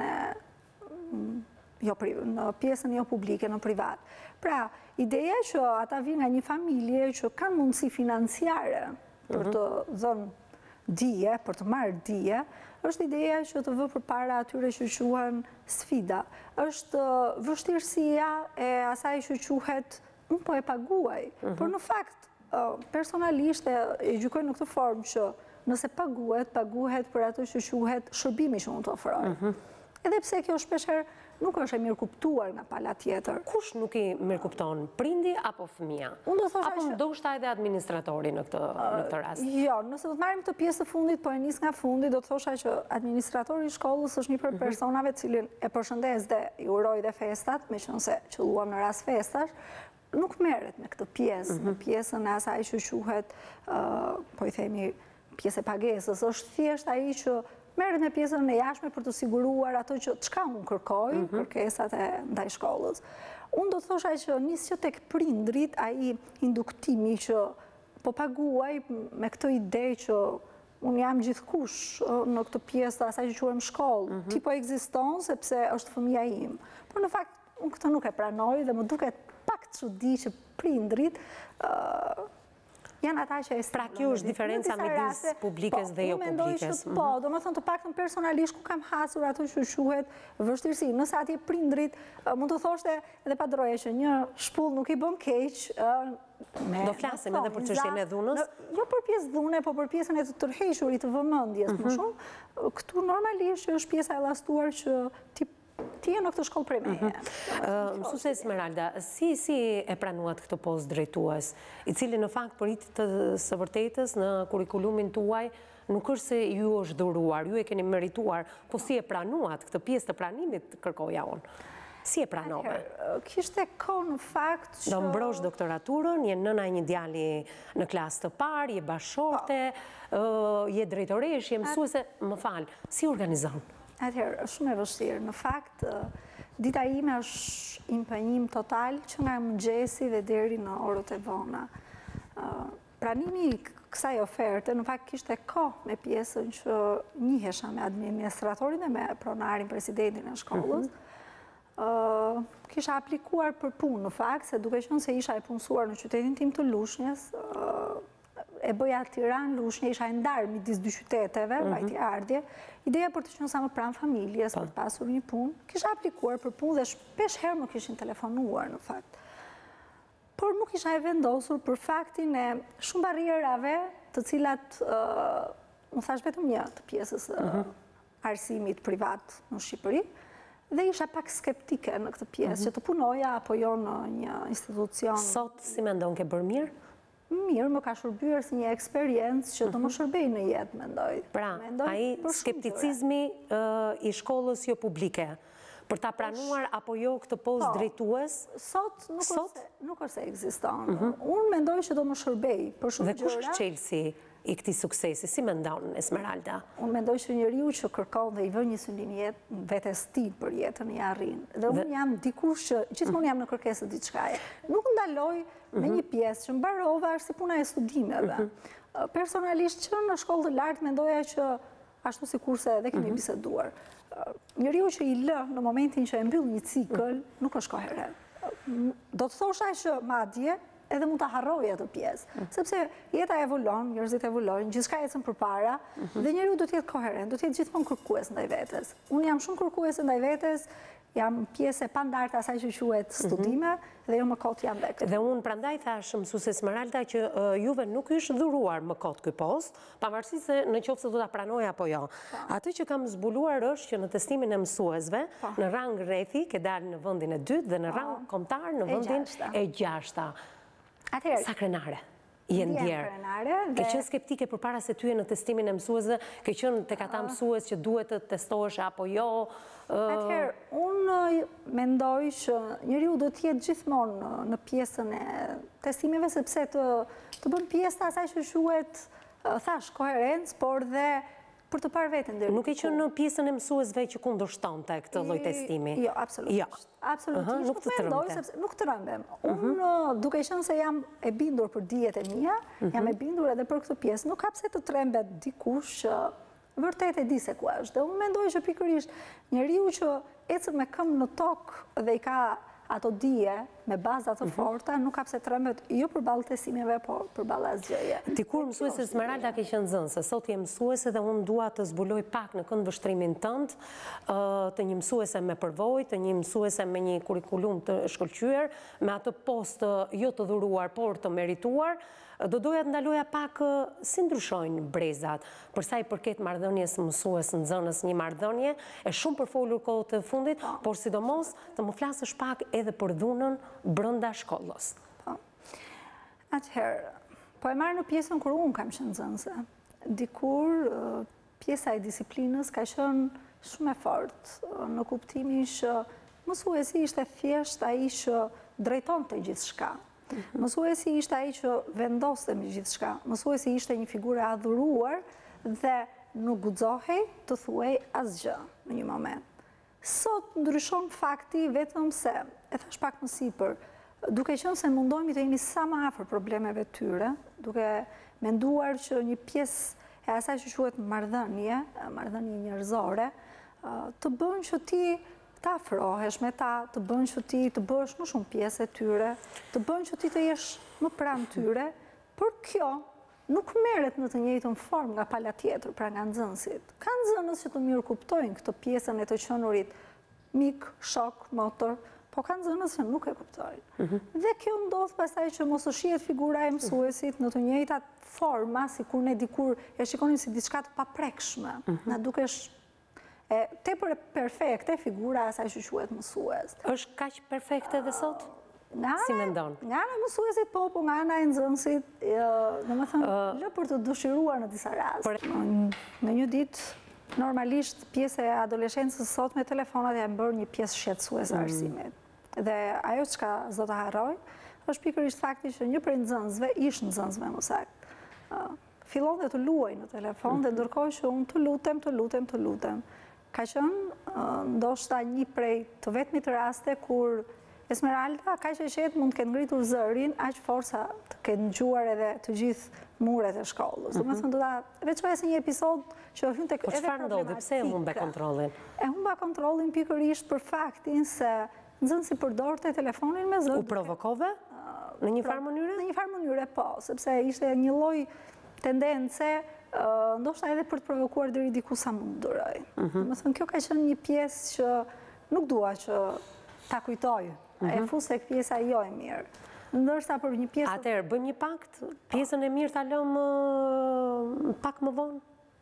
jo publike, në privat. Pra, ideja që ata vinë nga një familje që kanë mundësi financiare për të dhënë dije, për të marrë dije, është ideja që të vë përpara atyre që quhen sfida. Është vështirësia e asaj që quhet unë po e paguaj. Por në fakt, personalisht e gjykoj në këtë formë që nëse paguhet për ato që quhet shërbimi që unë të ofroj. Edhe pse kjo shpesher nuk është e mirë kuptuar nga pala tjetër. Kush nuk i mirë kupton, prindi apo fëmia? Apo ndoshta edhe administratori në këtë rast? Jo, nëse do të marrim të pjesë të fundit, po e nis nga fundi, do të thosha që administratori i shkollës është një për personave cilin e përshëndes dhe i uroj dhe festat, me qënëse qëlluam në rast festash, nuk merret me këtë pjesë, në pjesën e asaj që quhet, po i themi, pjesë e pagesës, është thjesht ai që merret me pjesën e jashtme për të siguruar ato që çka unë kërkoj, kërkesat e ndaj shkollës. Unë do të thosha që nis që tek prindrit ai induktimi që po paguaj me këtë ide që unë jam gjithkush në këtë pjesë të asaj që quhem shkollë. Ti po ekziston sepse është fëmia im. Por në fakt unë këtë nuk e pranoj dhe më duket pak çudi që prindrit janë ata që e pra kjo është diferenca midis publikes dhe jo publikes. Po, do më thënë të paktën personalisht ku kam hasur ato që quhet vështirësi. Nëse atje prindrit mund të thoshte edhe pa droje që një shpull nuk i bën keq. Do flasim edhe për çështjen e dhunës? Jo për pjesë dhune, po për pjesën e të tërhequrit të vëmendjes më shumë. Këtu normalisht që është pjesa e llastuar që ti e në këtë shkollë prej meje. Mësuese Esmeralda, si e pranuat këtë post drejtues, i cili në fakt për të së vërtetës në kurikulumin tuaj nuk është se ju është dhuruar, ju e keni merituar, po si e pranuat këtë pjesë të pranimit kërkoja unë? Si e pranove? Kishte kohë në fakt që... Do mbrosh doktoraturën, je nëna e një djali në klasë të parë, je bashorte, je drejtoresh, je mësuese, më falë, si organizon? Atëherë, është shumë e vështirë. Në fakt, dita ime është impenjim total që nga mëngjesi dhe deri në orët e vona. Pranimi kësaj oferte, në fakt kishte kohë me pjesën që njihesha me administratorin dhe me pronarin presidentin e shkollës. Kisha aplikuar për punë, në fakt, se duke qenë se isha e punësuar në qytetin tim të Lushnjës, e bëja Tiranë, Lushnjë, isha e ndarë midis dy qyteteve, vajti ardhje. Ideja për të qenë sa më pranë familjes, për të pasur një punë, kisha aplikuar për punë dhe shpesh herë më kishin telefonuar, në fakt. Por nuk isha e vendosur për faktin e shumë barrierave të cilat unë thash vetëm një të pjesës arsimit privat në Shqipëri, dhe isha pak skeptike në këtë pjesë, që të punoja apo jo në një institucion. Sot, si mendon ke bërë mirë? Mirë, më ka shërbyer si një eksperiencë që të më shërbej në jetë, mendoj. Pra, ai skepticizmi i shkollës jo publike, për ta pranuar apo jo këtë post drejtues? Sot nuk është se ekziston. Unë mendoj që do më shërbej për shumë gjëra. Dhe kush është çelësi i këtij suksesi? Si mendon Esmeralda? Unë mendoj që njeriu që kërkon dhe i vën një synim vetes tij për jetën i arrin. Dhe unë jam dikush që gjithmonë jam në kërkesë të diçkaje. Nuk ndaloj me një pjesë që mbarova është si puna e studimeve. Personalisht që në shkollë të lartë mendoja që ashtu sikurse edhe kemi biseduar. Njeriu që i lë në momentin që e mbyll një cikël, nuk është kohë. Do të thosha që madje edhe mund të harroj atë pjesë. Sepse jeta evolon, njerëzit evolojnë, gjithçka ecën përpara, dhe njeriu do të jetë koherent, do të jetë gjithmonë kërkues ndaj vetes. Unë jam shumë kërkuese ndaj vetes, jam pjesë e pandartë asaj që quhet studime, dhe jo më kot jam dhe këtë. Dhe unë prandaj thash mësues Esmeralda që juve nuk është dhuruar më kot ky post, pavarësisht se në qoftë se do ta pranoj apo jo. Atë që kam zbuluar është që në testimin e mësuesve, në rang rrethi ke dalë në vendin e dytë dhe në rang kombëtar në vendin e 6. Sa krenare je ndjerë? Ke qenë skeptike përpara se ty në testimin e mësuesve? Ke qenë tek ata mësues që duhet të testohesh apo jo? Atëherë, unë mendoj që njeriu do të jetë gjithmonë në pjesën e testimeve, sepse të bën pjesë të asaj që quhet, thash, koherencë, por dhe për të parë veten deri. Nuk e qenë në pjesën e mësuesve që kundërshtonte këtë lloj testimi? Jo, absolutisht. Absolutisht, nuk mendoj, sepse nuk trembem. Unë, duke qenë se jam e bindur për dijet e mia, jam e bindur edhe për këtë pjesë, nuk ka pse të trembet dikush që vërtet e di se ku është. Dhe unë mendoj që pikërisht njeriu që ecën me këmbë në tokë dhe i ka ato dije me baza të forta, nuk ka pse trembet jo përballë testimeve, por përballë asgjëje. Ti kur mësuese Esmeralda ke qenë zënëse, sot je mësuese dhe unë dua të zbuloj pak në këndvështrimin tënd të një mësuese me përvojë, të një mësuese me një kurikulum të shkëlqyer, me atë post jo të dhuruar, por të merituar. Do doja të ndaloja pak si ndryshojnë brezat, përsa i përket marrëdhënies mësues nxënës, një marrëdhënie e shumë përfolur kohët e fundit, por sidomos të më flasësh pak edhe për dhunën brenda shkollës. Atëherë, po e marr në pjesën kur unë kam qenë nxënëse. Dikur pjesa e disiplinës ka qenë shumë e fortë në kuptimin që mësuesi ishte thjesht ai që drejtonte gjithçka. Mësuesi ishte ai që vendoste me gjithçka. Mësuesi ishte një figurë e adhuruar dhe nuk guxohej të thuej asgjë në një moment. Sot ndryshon fakti vetëm se, e thash pak më sipër, duke qenë se mundohemi të jemi sa më afër problemeve tyre, duke menduar që një pjesë e asaj që quhet marrëdhënie njerëzore, të bën që ti të afrohesh me ta, të bën që ti të bësh më shumë pjesë e tyre, të bën që ti të jesh më pranë tyre, por kjo nuk merret në të njëjtën formë nga pala tjetër, pra nga nxënësit. Ka nxënës që të mirë kuptojnë këtë pjesën e të qenurit mik, shok, motor, po ka nxënës që nuk e kuptojnë. Dhe kjo ndodh pastaj që mos u shihet figura e mësuesit në të njëjtat forma, sikur ne dikur e shikonim si diçka të paprekshme, na dukesh tepër perfekte figura asaj që quhet mësues. Është kaq perfekte edhe sot? Si mendon? Nga ana e mësuesit po nga ana e nxënësit, domethënë lë për të dëshiruar në disa raste. Në një ditë, normalisht pjesë e adoleshencës sot me telefonat janë bërë një pjesë shqetësuese arsimit. Dhe ajo çka s'do ta harroj, është pikërisht fakti që një prej nxënësve, ish nxënësve më saktë, fillon dhe të luajë në telefon dhe ndërkohë që unë të lutem. Ka qenë ndoshta një prej të vetmit raste kur Esmeralda kaq e qetë mund të ketë ngritur zërin, aq forca të ketë ngjuar edhe të gjithë muret e shkollës. Domethënë do ta veçoja si një episod që hyn tek edhe çfarë ndodhi, pse e humbe kontrollin? E humba kontrollin pikërisht për faktin se nxënësi përdorte telefonin me zë. U provokove në një farë mënyre? Në një farë mënyre po, sepse ishte një lloj tendence ndoshta edhe për të provokuar deri diku sa mund duroj. Domethënë kjo ka qenë një pjesë që nuk dua që ta kujtoj. E fus tek pjesa jo e mirë. Ndërsa për një pjesë... Atëherë, bën një pakt, pjesën e mirë ta lëm pak më vonë?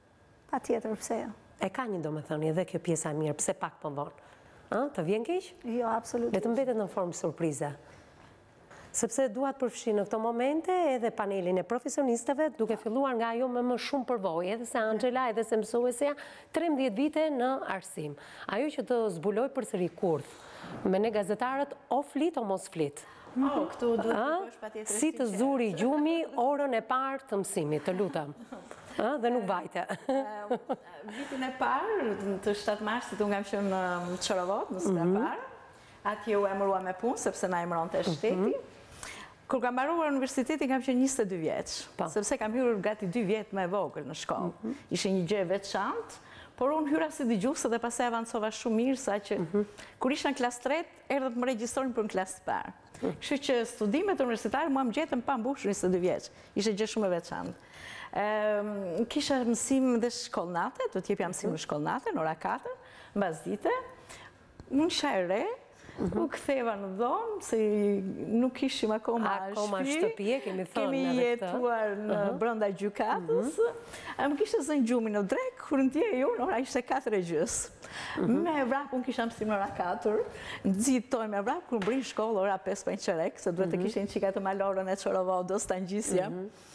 Pa tjetër, pse jo? E ka një domethënie edhe kjo pjesa e mirë, pse pak më vonë? Të vjen keq? Jo, absolutisht. Le të mbetet në formë surprize. Sepse duat përfshi në këto momente edhe panelin e profesionistëve, duke filluar nga ajo me më shumë përvojë, edhe se Angela, edhe se mësuesja, 13 vite në arsim. Ajo që të zbuloj përsëri kurth, me ne gazetarët o flit o mos flit. Këtu duhet të bësh patjetër. Si të zuri gjumi orën e parë të mësimit, të lutem. Dhe nuk vajte. Vitin e parë, të 7 marsit, unë kam qenë në Çorovod, në së parë. Atje u emërua me punë, sepse na emëron të shteti. Kur kam mbaruar universitetin, kam qenë 22 vjeç, sepse kam hyrë gati 2 vjet më e vogël në shkollë. Ishte një gjë e veçantë, por unë hyra si dëgjuese dhe pastaj avancova shumë mirë, saqë kur isha në klasë 3, erdhët më regjistronin për në klasë parë. Kështu që studimet universitare mua më gjetën pa mbushur 22 vjeç. Ishte gjë shumë e veçantë. Kisha mësim dhe shkollnate, do t'jepja mësim në shkollnate, në ora 4, mbas dite. Unë isha e re, u ktheva në dhomë, se nuk ishim akoma shtëpie, kemi thënë kemi jetuar në brenda gjykatës. Më kishte zënë gjumi në drek, kur ndjej unë, ora ishte 4:30. Me vrap, unë kisha mësim në ora 4, nxitoj me vrap, kur mbrin shkollë ora 5:05, se duhet të kishin çika të malorën e Çorovodës, ta ngjisja.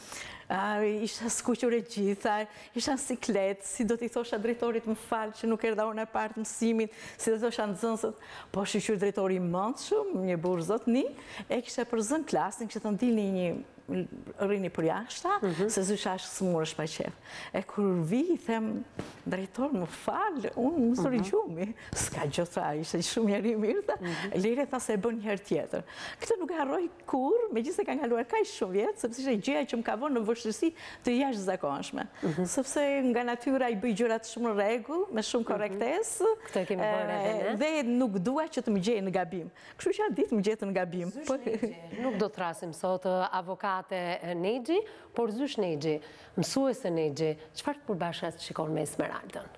Isha skuqur e gjitha, isha në siklet, si do t'i thosha drejtorit më falë që nuk erdha orën e parë të mësimit, si do t'i thosha nxënësët, po shqyqyr drejtori i mëndshëm, një burë zotni, e kisha përzën klasin, që të ndilni një rrini për jashta, se zysha është smurësh pa qef. E kur vi, i them, drejtor, më falë, unë mësori gjumi. Ska gjotha, ishte shumë njeri mirë, Lire tha se e bën njëherë tjetër. Këtë nuk harroj kur, me gjithë se ka ngaluar kaq shumë vjetë, sepse ishte gjëja që më ka vënë në vështirësi të jashtëzakonshme. Sepse nga natyra i bëj gjërat shumë në rregull, me shumë korrektesë. Këtë kemi bërë edhe ne. Dhe nuk dua që të më gjej në gabim. Kështu që atë ditë më gjetën në gabim. Nuk do të thrasim sot avokate Nexhi, por Zysh Nexhi, mësuese Nexhi, çfarë përbashkët shikon me Esmeraldën?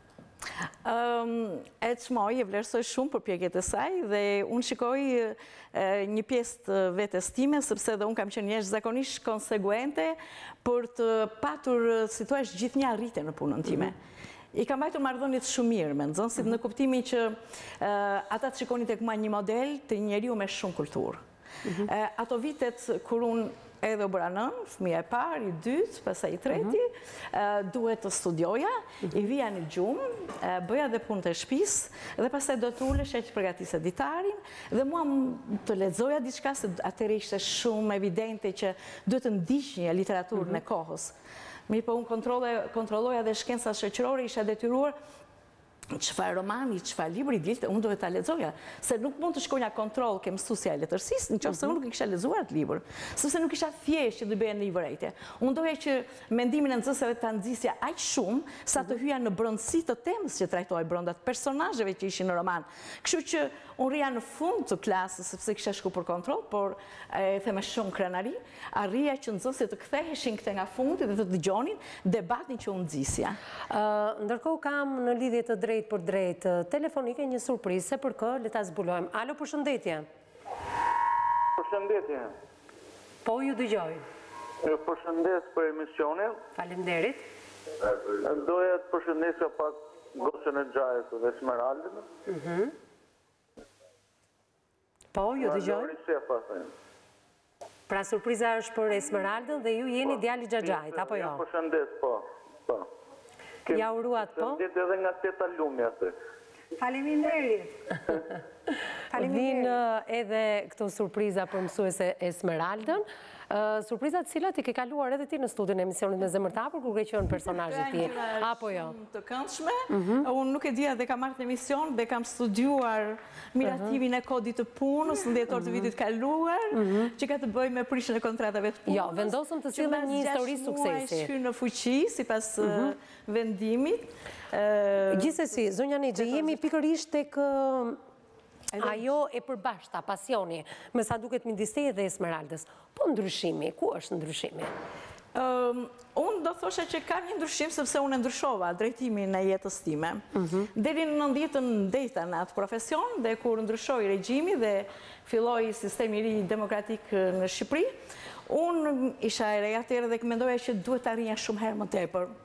E çmoj, e vlerësoj shumë për pjekjet e saj dhe unë shikoj një pjesë të vetes time, sepse dhe unë kam qenë jashtëzakonisht konsekuente për të patur, si thua, gjithnjë arritje në punën time. I kam mbajtur marrëdhëniet shumë mirë me nxënësit në kuptimin që ata të shikonin tek mua një model të njeriu me shumë kulturë. Ato vitet kur unë edhe u bëra nën, fëmija e parë, i dytë, pastaj i treti, duhet të studioja, i vija në gjumë, bëja dhe punë të shtëpisë dhe pastaj do të ulesha që përgatisja ditarin dhe mua të lexoja diçka, se atëherë ishte shumë evidente që duhet të ndiqnja literaturën e kohës. Mirë, po unë kontrolloja dhe shkencat shoqërore, isha detyruar çfarë romani, çfarë libri dilte, unë duhet ta lexoja, se nuk mund të shkonja kontroll ke mësuesja e letërsisë, nëse unë nuk e kisha lexuar atë libër, sepse nuk isha thjesht që do bëja një vërejtje. Unë doja që mendimin e nxënësve ta nxjisja aq shumë sa të hyja në brendësi të temës që trajtohej brenda të personazheve që ishin në roman. Kështu që unë rria në fund të klasës, sepse kisha shku për kontroll, por e them me shumë krenari, arrija që nxënësit të ktheheshin këte nga fundi dhe të dëgjonin debatin që unë nxjisja. Ndërkohë kam në lidhje të drejt për drejt telefonike një surprizë, se për kë le ta zbulojmë. Alo, përshëndetje. Përshëndetje. Po, ju dëgjoj. Përshëndes për emisionin. Faleminderit. Doja të përshëndesja pak gosën e Xhajës dhe Esmeraldën. Po, ju dëgjoj. Pra surpriza është për Esmeraldën dhe ju jeni djali Xhaxhait, apo jo? Përshëndes, po. Ja uruat, po? Përshëndet edhe nga teta Lumi atë. Faleminderit. Vinë edhe këto surpriza për mësuese Esmeraldën. Surprizat cilat i ke kaluar edhe ti në studion e emisionit Me Zemër të Hapur, kur ke qenë personazhi ti, apo jo? Të këndshme, unë nuk e dija dhe kam marrë në emision dhe kam studiuar miratimin e kodit të punës në dhjetor të vitit kaluar, që ka të bëjë me prishjen e kontratave të punës. Jo, vendosëm të sillim një histori suksesi. Që në fuqi sipas vendimit. Gjithsesi, zonja Nexhi, jemi pikërisht tek ajo e përbashkëta, pasioni, me sa duket midis teje dhe Esmeraldës. Po ndryshimi, ku është ndryshimi? Unë do thosha që ka një ndryshim, sepse unë ndryshova drejtimin e jetës time. Deri në 90-ën ndeta në atë profesion, dhe kur ndryshoi regjimi dhe filloi sistemi i ri demokratik në Shqipëri, unë isha e re atëherë dhe mendoja që duhet të arrinja shumë herë më tepër.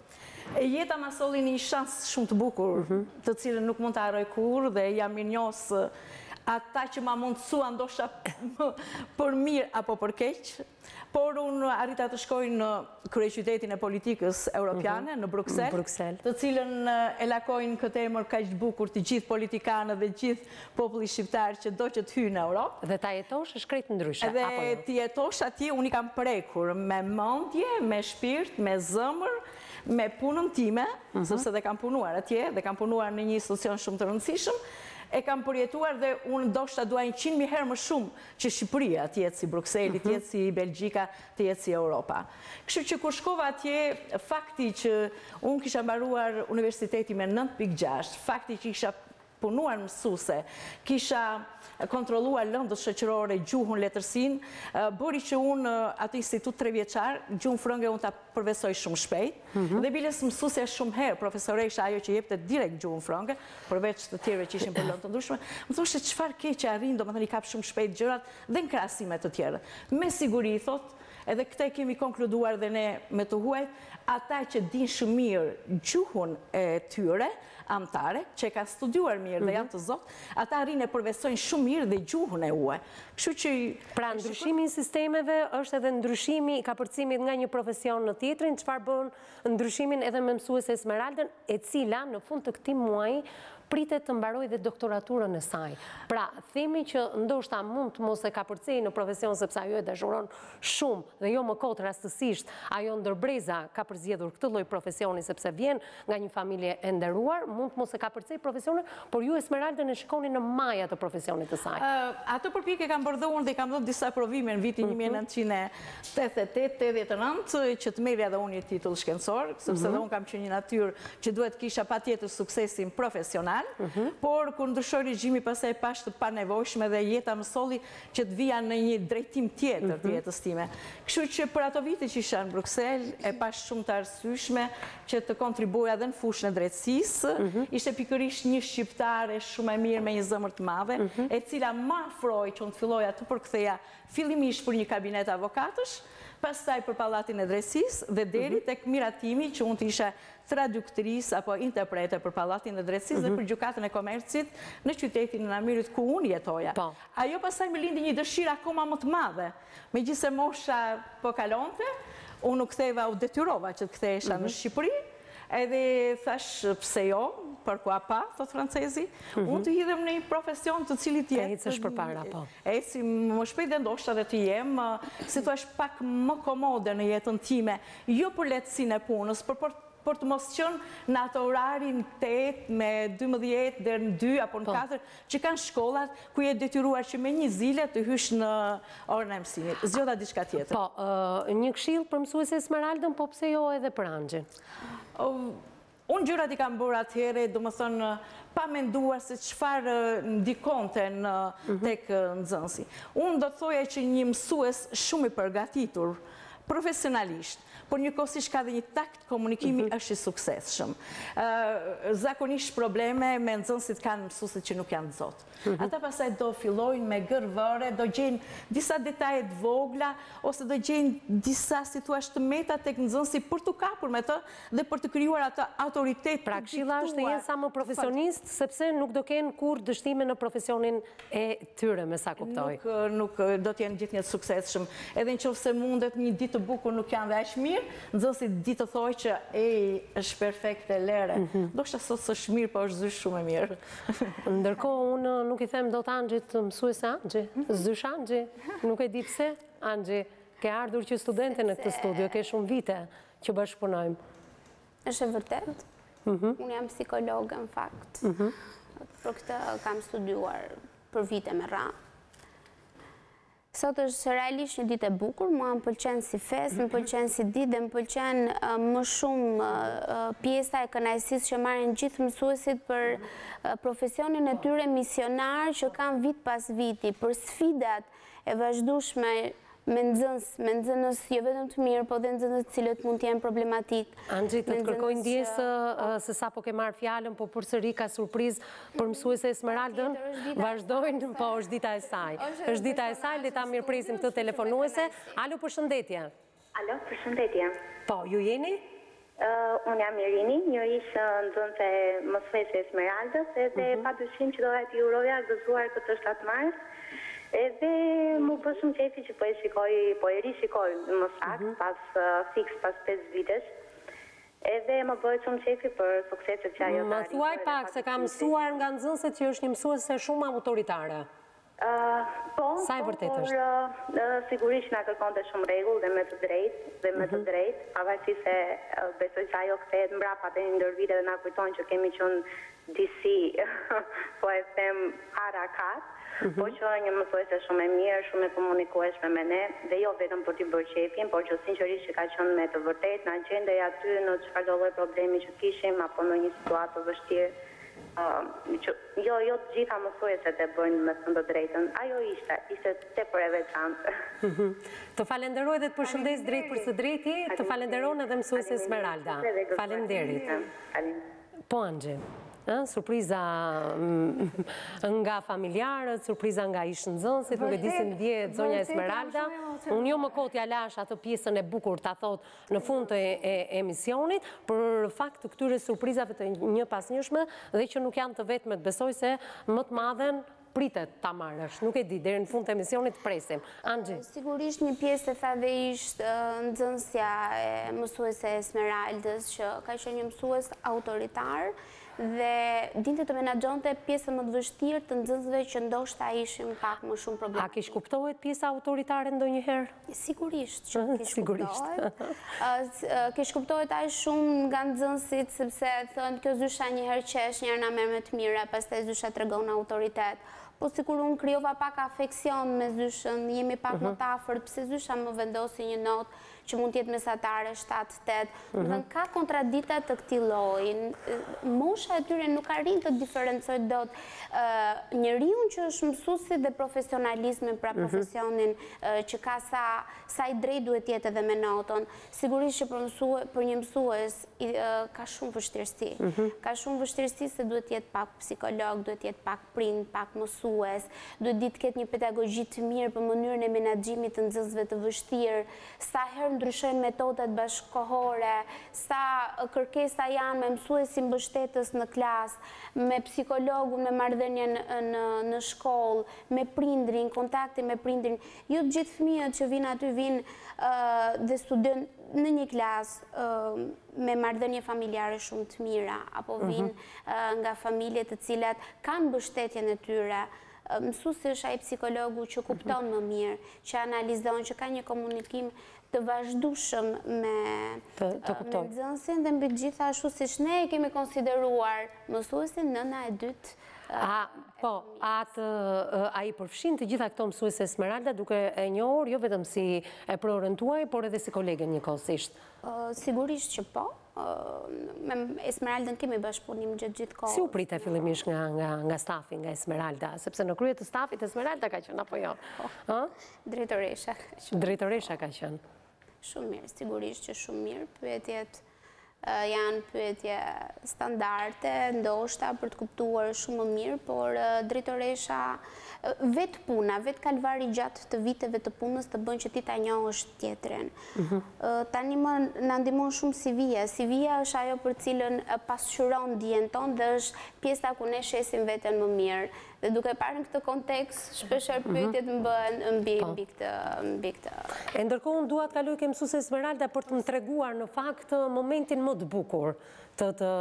Jeta ma solli një shansë shumë të bukur, të cilën nuk mund të harroj kur dhe jam mirënjohës ata që ma mundësua ndoshta për mirë apo për keq, por unë arrita të shkoj në kryeqytetin e politikës europiane, në Bruxelles, të cilën e lakojnë këtë emër kaq të bukur të gjithë politikanët dhe gjithë populli shqiptar që do që të hyjë në Europë. Dhe ta jetosh është krejt ndryshe. Dhe të jetosh atje, unë i kam prekur me mendje, me shpirt, me zëmër, me punën time, sepse dhe kam punuar atje, dhe kam punuar në një institucion shumë të rëndësishëm, e kam përjetuar dhe unë ndoshta dua 100.000 herë më shumë që Shqipëria të jetë si Bruxelli, të jetë si Belgjika, të jetë si Europa. Kështu që kur shkova atje, fakti që unë kisha mbaruar universiteti me 9.6, fakti që kisha punuar mësuese, kisha kontrolluar lëndës shoqërore, gjuhën, letërsinë, bëri që unë atë institut 3 vjeçar, gjuhën frënge unë ta përvesoj shumë shpejt, dhe biles mësuesja shumë herë, profesoresha ajo që jepte direkt gjuhën frënge, përveç të tjerëve që ishin për lëndë të ndryshme, më thoshte çfarë keq që arrin, domethënë i kap shumë shpejt gjërat dhe në krahasime të tjera. Me siguri thot, edhe këtë kemi konkluduar dhe ne me të huajt, ata që din shumë mirë gjuhën e tyre, amtare, që ka studiuar mirë dhe janë të zotë, ata arrin e përvesojnë shumë mirë dhe gjuhën e huaj. Kështu që pra ndryshimi i sistemeve është edhe ndryshimi i kapërcimit nga një profesion në tjetrin, çfarë bën ndryshimin edhe me mësuese Esmeraldën, e cila në fund të këtij muaji pritet të mbaroj dhe doktoraturën e saj. Pra, themi që ndoshta mund të mos e kapërcej në profesion sepse ajo e dashuron shumë dhe jo më kot rastësisht ajo ndërbreza ka përzgjedhur këtë lloj profesioni sepse vjen nga një familje e nderuar, mund të mos e kapërcej profesionin, por ju Esmeraldën e shikoni në maja të profesionit të saj. Ato përpjekje kam bërë dhe unë dhe kam dhënë disa provime në vitin 1988-89 që të merrja edhe unë një titull shkencor, sepse dhe unë kam qenë një natyrë që duhet kisha patjetër suksesin profesional. Por kur ndryshoi regjimi pastaj pash të panevojshme dhe jeta më solli që të vija në një drejtim tjetër të jetës time. Kështu që për ato vite që isha në Bruxelles e pash shumë të arsyeshme që të kontribuoja edhe në fushën e drejtësisë. Ishte pikërisht një shqiptare shumë e mirë me një zemër të madhe, e cila më afroi që unë të filloja të përktheja fillimisht për një kabinet avokatësh, pastaj për pallatin e drejtësisë dhe deri tek miratimi që unë të isha traduktris apo interprete për pallatin e drejtësisë dhe për gjykatën e komercit në qytetin e Namirit ku unë jetoja. Ajo pastaj më lindi një dëshirë akoma më të madhe. Megjithëse mosha po kalonte, unë u ktheva, u detyrova që të kthehesha në Shqipëri, edhe thash pse jo, pourquoi pas, thot francezi, unë të hidhem në një profesion të cilit jetë. E ecësh përpara, po. Eci më shpejt dhe ndoshta dhe të jem, si thua pak më komode në jetën time, jo për lehtësinë e punës, por të mos qënë në ato orarin 8 me 12 dhe në 2 apo në 4, që kanë shkollat ku je detyruar që me një zile të hysh në orën e mësimit. Zgjodha diçka tjetër. Po, një këshill për mësuese Esmeraldën, po pse jo edhe për Anxhin? Unë gjërat i kam bërë atëhere, do më thonë, pa menduar se çfarë ndikonte tek nxënësi. Unë do të thoja që një mësues shumë i përgatitur, profesionalisht, por njëkohësisht ka dhe një takt komunikimi është i suksesshëm. Zakonisht probleme me nxënësit kanë mësuesit që nuk janë të zotë. Ata pastaj do fillojnë me gërvëre, do gjejnë disa detaje të vogla, ose do gjejnë disa situash të meta tek nxënësi për të kapur me të dhe për të krijuar atë autoritet. Pra këshilla është të jenë sa më profesionist, sepse nuk do kenë kur dështime në profesionin e tyre, me sa kuptoj. Nuk do të jenë gjithnjë të suksesshëm. Edhe nëse mundet një ditë të bukur nuk janë dhe aq mirë, nxënësi ditë të thojë që është perfekte lere. Ndoshta sot s'është mirë, po është zysh shumë e mirë. Ndërkohë unë nuk i them dot Anxhit mësuese Anxhi, zysh Anxhi, nuk e di pse Anxhi ke ardhur që studente në këtë studio, ke shumë vite që bashkëpunojmë. Është e vërtet. Unë jam psikologe në fakt. Për këtë kam studiuar për vite me radhë. Sot është realisht një ditë e bukur, mua më pëlqen si fest, më pëlqen si ditë dhe më pëlqen më shumë pjesa e kënaqësisë që marrin gjithë mësuesit për profesionin e tyre misionar që kanë vit pas viti, për sfidat e vazhdueshme me nxënës jo vetëm të mirë, po dhe nxënës cilët mund të jenë problematik. Anxhi, të kërkoj ndjesë se sa po ke marrë fjalën, po përsëri ka surprizë për mësuese Esmeraldën. Vazhdojnë, po është dita e saj. Është dita e saj, le ta mirëpresim këtë telefonuese. Alo, përshëndetje. Alo, përshëndetje. Po, ju jeni? Unë jam Irini, një ishë nxënëse mësuese Esmeraldës, edhe padyshim që doja t'i uroja gëzuar këtë 7 mars, edhe mu bë shumë qefi që po e rishikoj më saktë, pas 5 vitesh, edhe më bëhet shumë qefi për sukseset që ajo të Më thuaj pak se kam mësuar nga nxënëset që është një mësuese shumë autoritare. Sa e vërtet është? Por sigurisht nga kërkonte shumë rregull dhe me të drejtë, pavarësisht se besoj që ajo kthehet mbrapa te ndër vite dhe na kujton që kemi qenë disi, po e them harakat, po që një mësuese shumë e mirë, shumë e komunikueshme me ne, dhe jo vetëm për t'i bërë qefjen, por që sinqerisht që ka qenë me të vërtetë, na gjendej aty në çfarë do lloj problemi që kishim apo në një situatë të vështirë. Jo të gjitha mësueset e bëjnë me thënë të drejtën. Ajo ishte tepër e veçantë. Të falenderoj dhe të përshëndes drejt për së drejti, të falenderon edhe mësuese Esmeralda. Falenderit. Po, Angje, surpriza nga familjarët, surpriza nga ishë nxënësit, nuk e di se ndjehet zonja Esmeralda. Unë jo më kot ja lash atë pjesën e bukur ta thot në fund të emisionit, për fakt të këtyre surprizave të një pas njëshme dhe që nuk janë të vetmet, besoj se më të madhen pritet ta marrësh, nuk e di, deri në fund të emisionit presim. Angji. Sigurisht një pjesë e thave ishtë nxënësja e mësuese Esmeraldës, që ka qenë një mësues autoritar, dhe dinte të menaxhonte pjesën më të vështirë të nxënësve që ndoshta ishin pak më shumë probleme. A kish kuptohet pjesa autoritare ndonjëherë? Sigurisht që kish kuptohet. Kish kuptohet aq shumë nga nxënësit, sepse thonë kjo zysha një herë qesh, njëherë na merr me të mira, pastaj zysha tregon autoritet. Po sikur unë krijova pak afeksion me zyshën, jemi pak më të afërt, pse zysha më vendosi një notë që mund t'jetë mesatare 7-8. Dhe ka kontradikta të këtij lloji. Mosha e tyre nuk arrin të diferencoj dot njeriu që është mësuesi dhe profesionalizmin, pra profesionin që ka sa i drejt duhet jetë edhe me notën. Sigurisht që për një mësues ka shumë vështirësi. Ka shumë vështirësi se duhet jetë pak psikolog, duhet jetë pak prind, pak mësues, duhet ditë ketë një pedagogji të mirë për mënyrën e menaxhimit të nxënësve të vështirë, sa herë ndryshojnë metodat bashkëkohore, sa kërkesa janë me mësuesin mbështetës në klasë, me psikologun, me marrëdhënien në shkollë, me prindrin, kontakti me prindrin. Jo të gjithë fëmijët që vinë aty vinë dhe studiojnë në një klasë me marrëdhënie familjare shumë të mira, apo vinë nga familje të cilat kanë mbështetjen e tyre. Mësuesi është ai psikologu që kupton më mirë, që analizon, që ka një komunikim të vazhdueshëm me nxënësin dhe mbi gjithashtu siç ne e kemi konsideruar mësuesin nëna e dytë. Po, a i përfshin të gjitha këto mësuese Esmeralda duke e njohur jo vetëm si e prorën tuaj, por edhe si kolegen njëkohësisht? Sigurisht që po. Me Esmeraldën kemi bashkëpunim gjithë kohës. Si u prite fillimisht nga stafi, nga Esmeralda? Sepse në krye të stafit Esmeralda ka qenë, apo jo? Drejtoresha ka qenë. Drejtoresha ka qenë. Shumë mirë, sigurisht që shumë mirë. Pyetjet janë pyetje standarde, ndoshta për të kuptuar shumë më mirë, por drejtoresha vetë puna, vetë kalvari gjatë të viteve të punës të bën që ti ta njohësh tjetrin. Tani më na ndihmon shumë CV-ja. CV-ja është ajo për cilën pasqyron dijen tonë dhe është pjesa ku ne shesim veten më mirë. Dhe duke parë në këtë kontekst, shpeshherë pyetjet më bëhen mbi këtë. E ndërkohë unë dua të kaloj ke mësuese Esmeralda për të më treguar në fakt momentin më të bukur të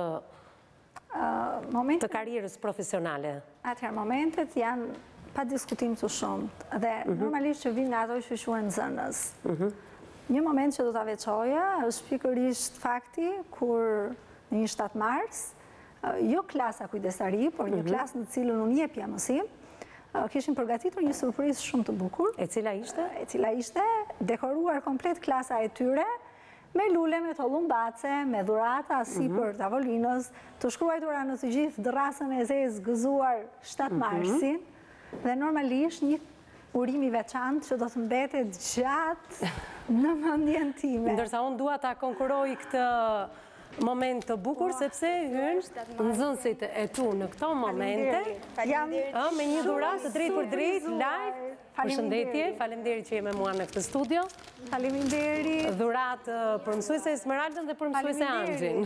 karrierës profesionale. Atëherë momentet janë pa diskutim të shumtë dhe normalisht që vinë nga ato që quhen nxënës. Një moment që do ta veçoja është pikërisht fakti kur në një 7 mars, jo klasa kujdesari, por një klasë në cilën unë jepja mësim, kishin përgatitur një surprizë shumë të bukur. E cila ishte? E cila ishte dekoruar komplet klasa e tyre me lule, me tollumbace, me dhurata sipër tavolinës, të shkruajtura në të gjithë dërrasën e zezë gëzuar 7 marsin, dhe normalisht një urim i veçantë që do të mbetet gjatë në mendjen time. Ndërsa unë dua ta konkuroj këtë moment të bukur, sepse hynë nxënësit e tu në këto momente, me një dhuratë drejt për drejt, live, përshëndetje, faleminderit që je me mua në këtë studio. Faleminderit. Dhuratë për mësuese Esmeraldën dhe për mësuese Anxhin.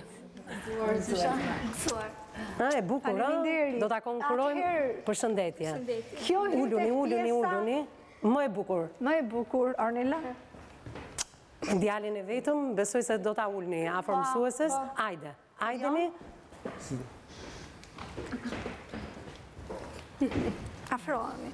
E bukur, do ta konkurrojmë. Përshëndetje. Uluni. Më e bukur. Më e bukur, Ornela. Djalin e vetëm, besoj se do ta ulni afër mësueses. Ajde, ajdeni. Afrohemi.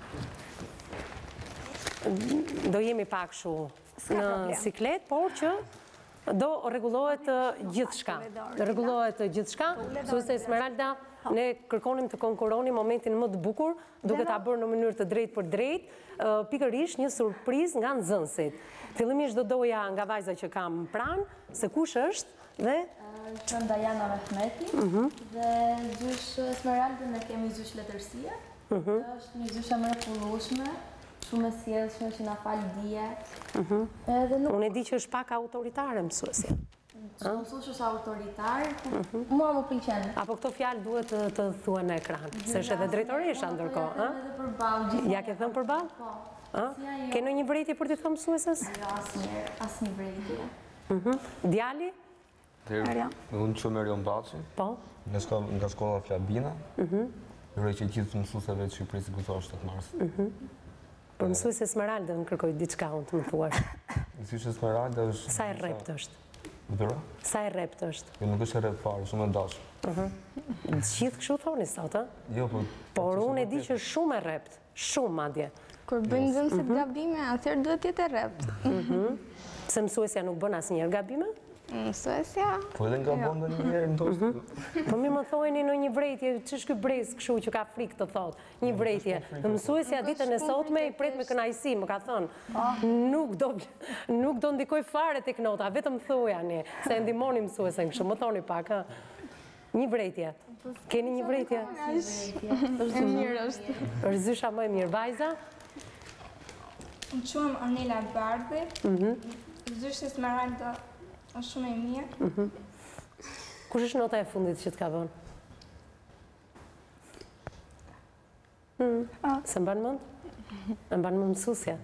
Do jemi pak shu në siklet, por që do rregullohet gjithçka. Do rregullohet gjithçka. Mësuese Esmeralda, ne kërkonim të konkuroni momentin më të bukur, duke ta bërë në mënyrë të drejtë për drejtë, pikërisht një surprizë nga nxënësit. Fillimisht do doja nga vajza që kam pranë, se kush është dhe Qënë Dajana Mehmeti, dhe zysh Esmeraldën e kemi zysh letërsia, është një zysh e mrekullueshme, shumë e sjellshme që na fal dije. Unë e di që është pak autoritare mësuesja. Mësues është autoritar, mua më pëlqen. Apo këto fjalë duhet të thuhen në ekran, se është edhe drejtoresha ndërkohë, Edhe përballë. Ja ke thënë përballë? Po. Ke ndonjë vërejtje për t'i thënë mësueses? Jo, asnjë vërejtje. Djali? Unë që Merion Baci, nga shkolla Flabina, uroj që gjithë mësuesave të Shqipërisë gëzuar 7 mars. Për mësuese Esmeralda në kërkoj diçka unë të më thuash. Mësues Esmeralda është... Sa e rrept është? Vëra? Sa e rrept është? Jo, nuk është e rrept fare, shumë e dashur. Gjithë kështu thoni sot, a? Jo, por unë e di që është shumë e rrept, shumë madje. Kur bëjnë nxënësit gabime, atëherë duhet jetë e rrept. Se mësuesja nuk bën asnjëherë gabime? Mësuesja... Po edhe nga bëndë njëherë, ndoshtë. Po mi më thojni në një vrejtje, që është ky brez kështu që ka frikë të thotë, një vrejtje. Mësuesja ditën e sotme i pret me kënaqësi, më ka thënë. Nuk do ndikoj fare tek nota, vetëm thojani, se ndihmoni mësuesen kështu, më thoni pak, Një vrejtje. Keni një vrejtje? E mirë është. Është zysha më e mirë. Vajza? Më quhem Ornela Bardhi. Zysh Esmeralda është shumë e mirë. Kush është nota e fundit që t'ka vënë? Se mban mend? E mban mend mësuesja?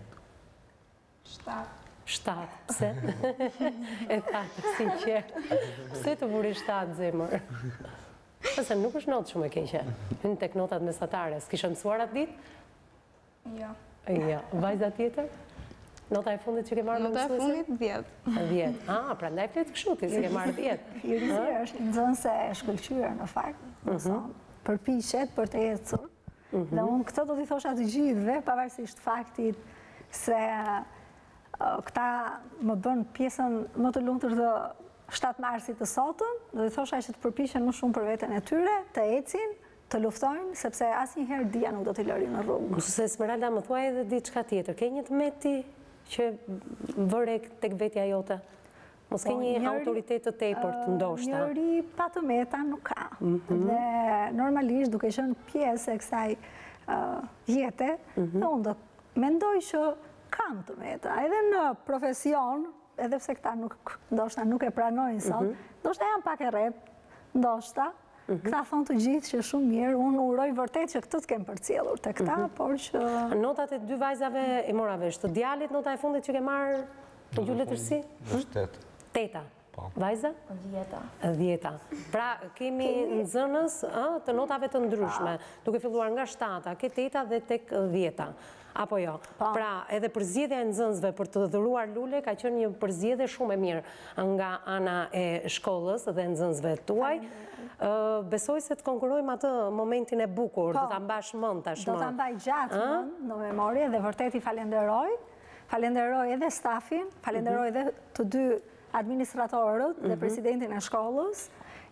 7. Pse? E thatë, sinqert. Pse të vuri 7 zemër? Pse nuk është notë shumë e keqe. Hynë tek notat mesatare. S'kishe mësuar atë ditë? Jo. Jo. Vajza tjetër? Nota e fundit që ke marrë me mësuese? Nota e fundit 10. 10. Prandaj flet kështu ti se ke marrë 10. Irisja është nxënëse e shkëlqyer në fakt. Përpiqet për të ecur. Dhe unë këtë do t'i thosha të gjithëve, pavarësisht faktit se këta më bën pjesën më të lumtur të 7 marsit të sotëm, do t'i thosha që të përpiqen më shumë për veten e tyre, të ecin, të luftojnë, sepse asnjëherë dia nuk do t'i lëri në rrugë. Mësuese Esmeralda, më thuaj edhe diçka tjetër. Ke një tmeti që vëre tek vetja jote? Mos ke një autoritet të tepërt, ndoshta? Njëri pa tmeta nuk ka. Dhe normalisht duke qenë pjesë e kësaj jete, unë do mendoj që kam tmeta. Edhe në profesion, edhe pse këta ndoshta nuk e pranojnë sot, ndoshta janë pak e rrept, ndoshta. Këta thonë të gjithë që shumë mirë, unë uroj vërtet që këtë të kemë përcjellur të këta, por që... Notat e 2 vajzave e mora vesh, të djalit nota e fundit që ke marrë në gjuhë letërsi? 8. Vajza? 10. Pra, kemi nxënës të notave të ndryshme, duke filluar nga 7, ke 8 dhe tek 10. Apo jo? Pra, edhe përzgjedhja e nxënësve për të dhuruar lule ka qenë një përzgjedhje shumë e mirë nga ana e shkollës dhe nxënësve tuaj. Besoj se të konkurojmë atë momentin e bukur, do ta mbash mend tashmë. Do ta mbaj gjatë mend në memori dhe vërtet i falenderoj. Falenderoj edhe stafin, falenderoj edhe të 2 administratorët dhe presidentin e shkollës.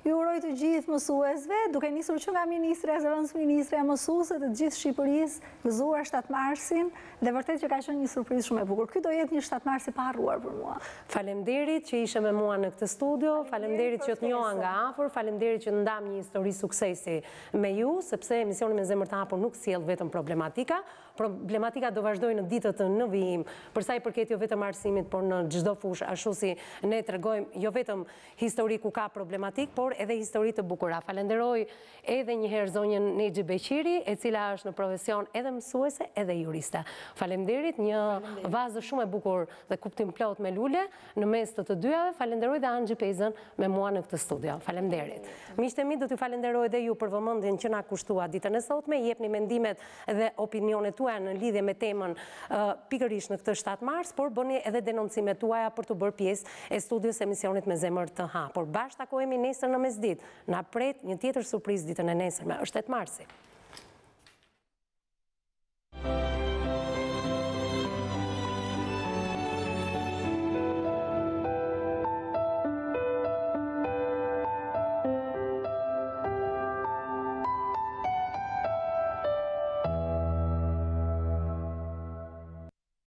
Ju uroj të gjithë mësuesve, duke nisur që nga Ministre, Zëvendës Ministre, mësuesit të gjithë Shqipërisë, gëzuar 7 marsin, dhe vërtet që ka qenë një surprizë shumë e bukur. Ky do jetë një 7 mars i pa harruar për mua. Faleminderit që ishe me mua në këtë studio, faleminderit që të njoha nga afër, faleminderit që ndam një histori suksesi me ju, sepse emisioni Me Zemër të Hapur nuk sjell vetëm problematika. Problematika do vazhdojë në ditët në vijim, për sa i përket jo vetëm arsimit, por në çdo fushë, ashtu si ne tregojmë jo vetëm histori ku ka problematik, por edhe histori të bukura. Falenderoj edhe një herë zonjën Nexhi Beqiri, e cila është në profesion edhe mësuese edhe juriste. Faleminderit, një vazë shumë e bukur dhe kuptim plot me lule në mes të dyjave. Falenderoj dhe Anxhi Pezën me mua në këtë studio. Faleminderit. Miqtë e mi, do t'ju falenderoj edhe ju për vëmendjen që na kushtua ditën e sotme. Jepni mendimet dhe opinionet tuaja në lidhje me temën pikërisht në këtë 7 mars, por bëni edhe denoncimet tuaja për të bërë pjesë e studios emisionit Me Zemër të Hapur. Bashkë takohemi nesër në mesditë. Na pret një tjetër surprizë ditën e nesërme. Është 8 marsi.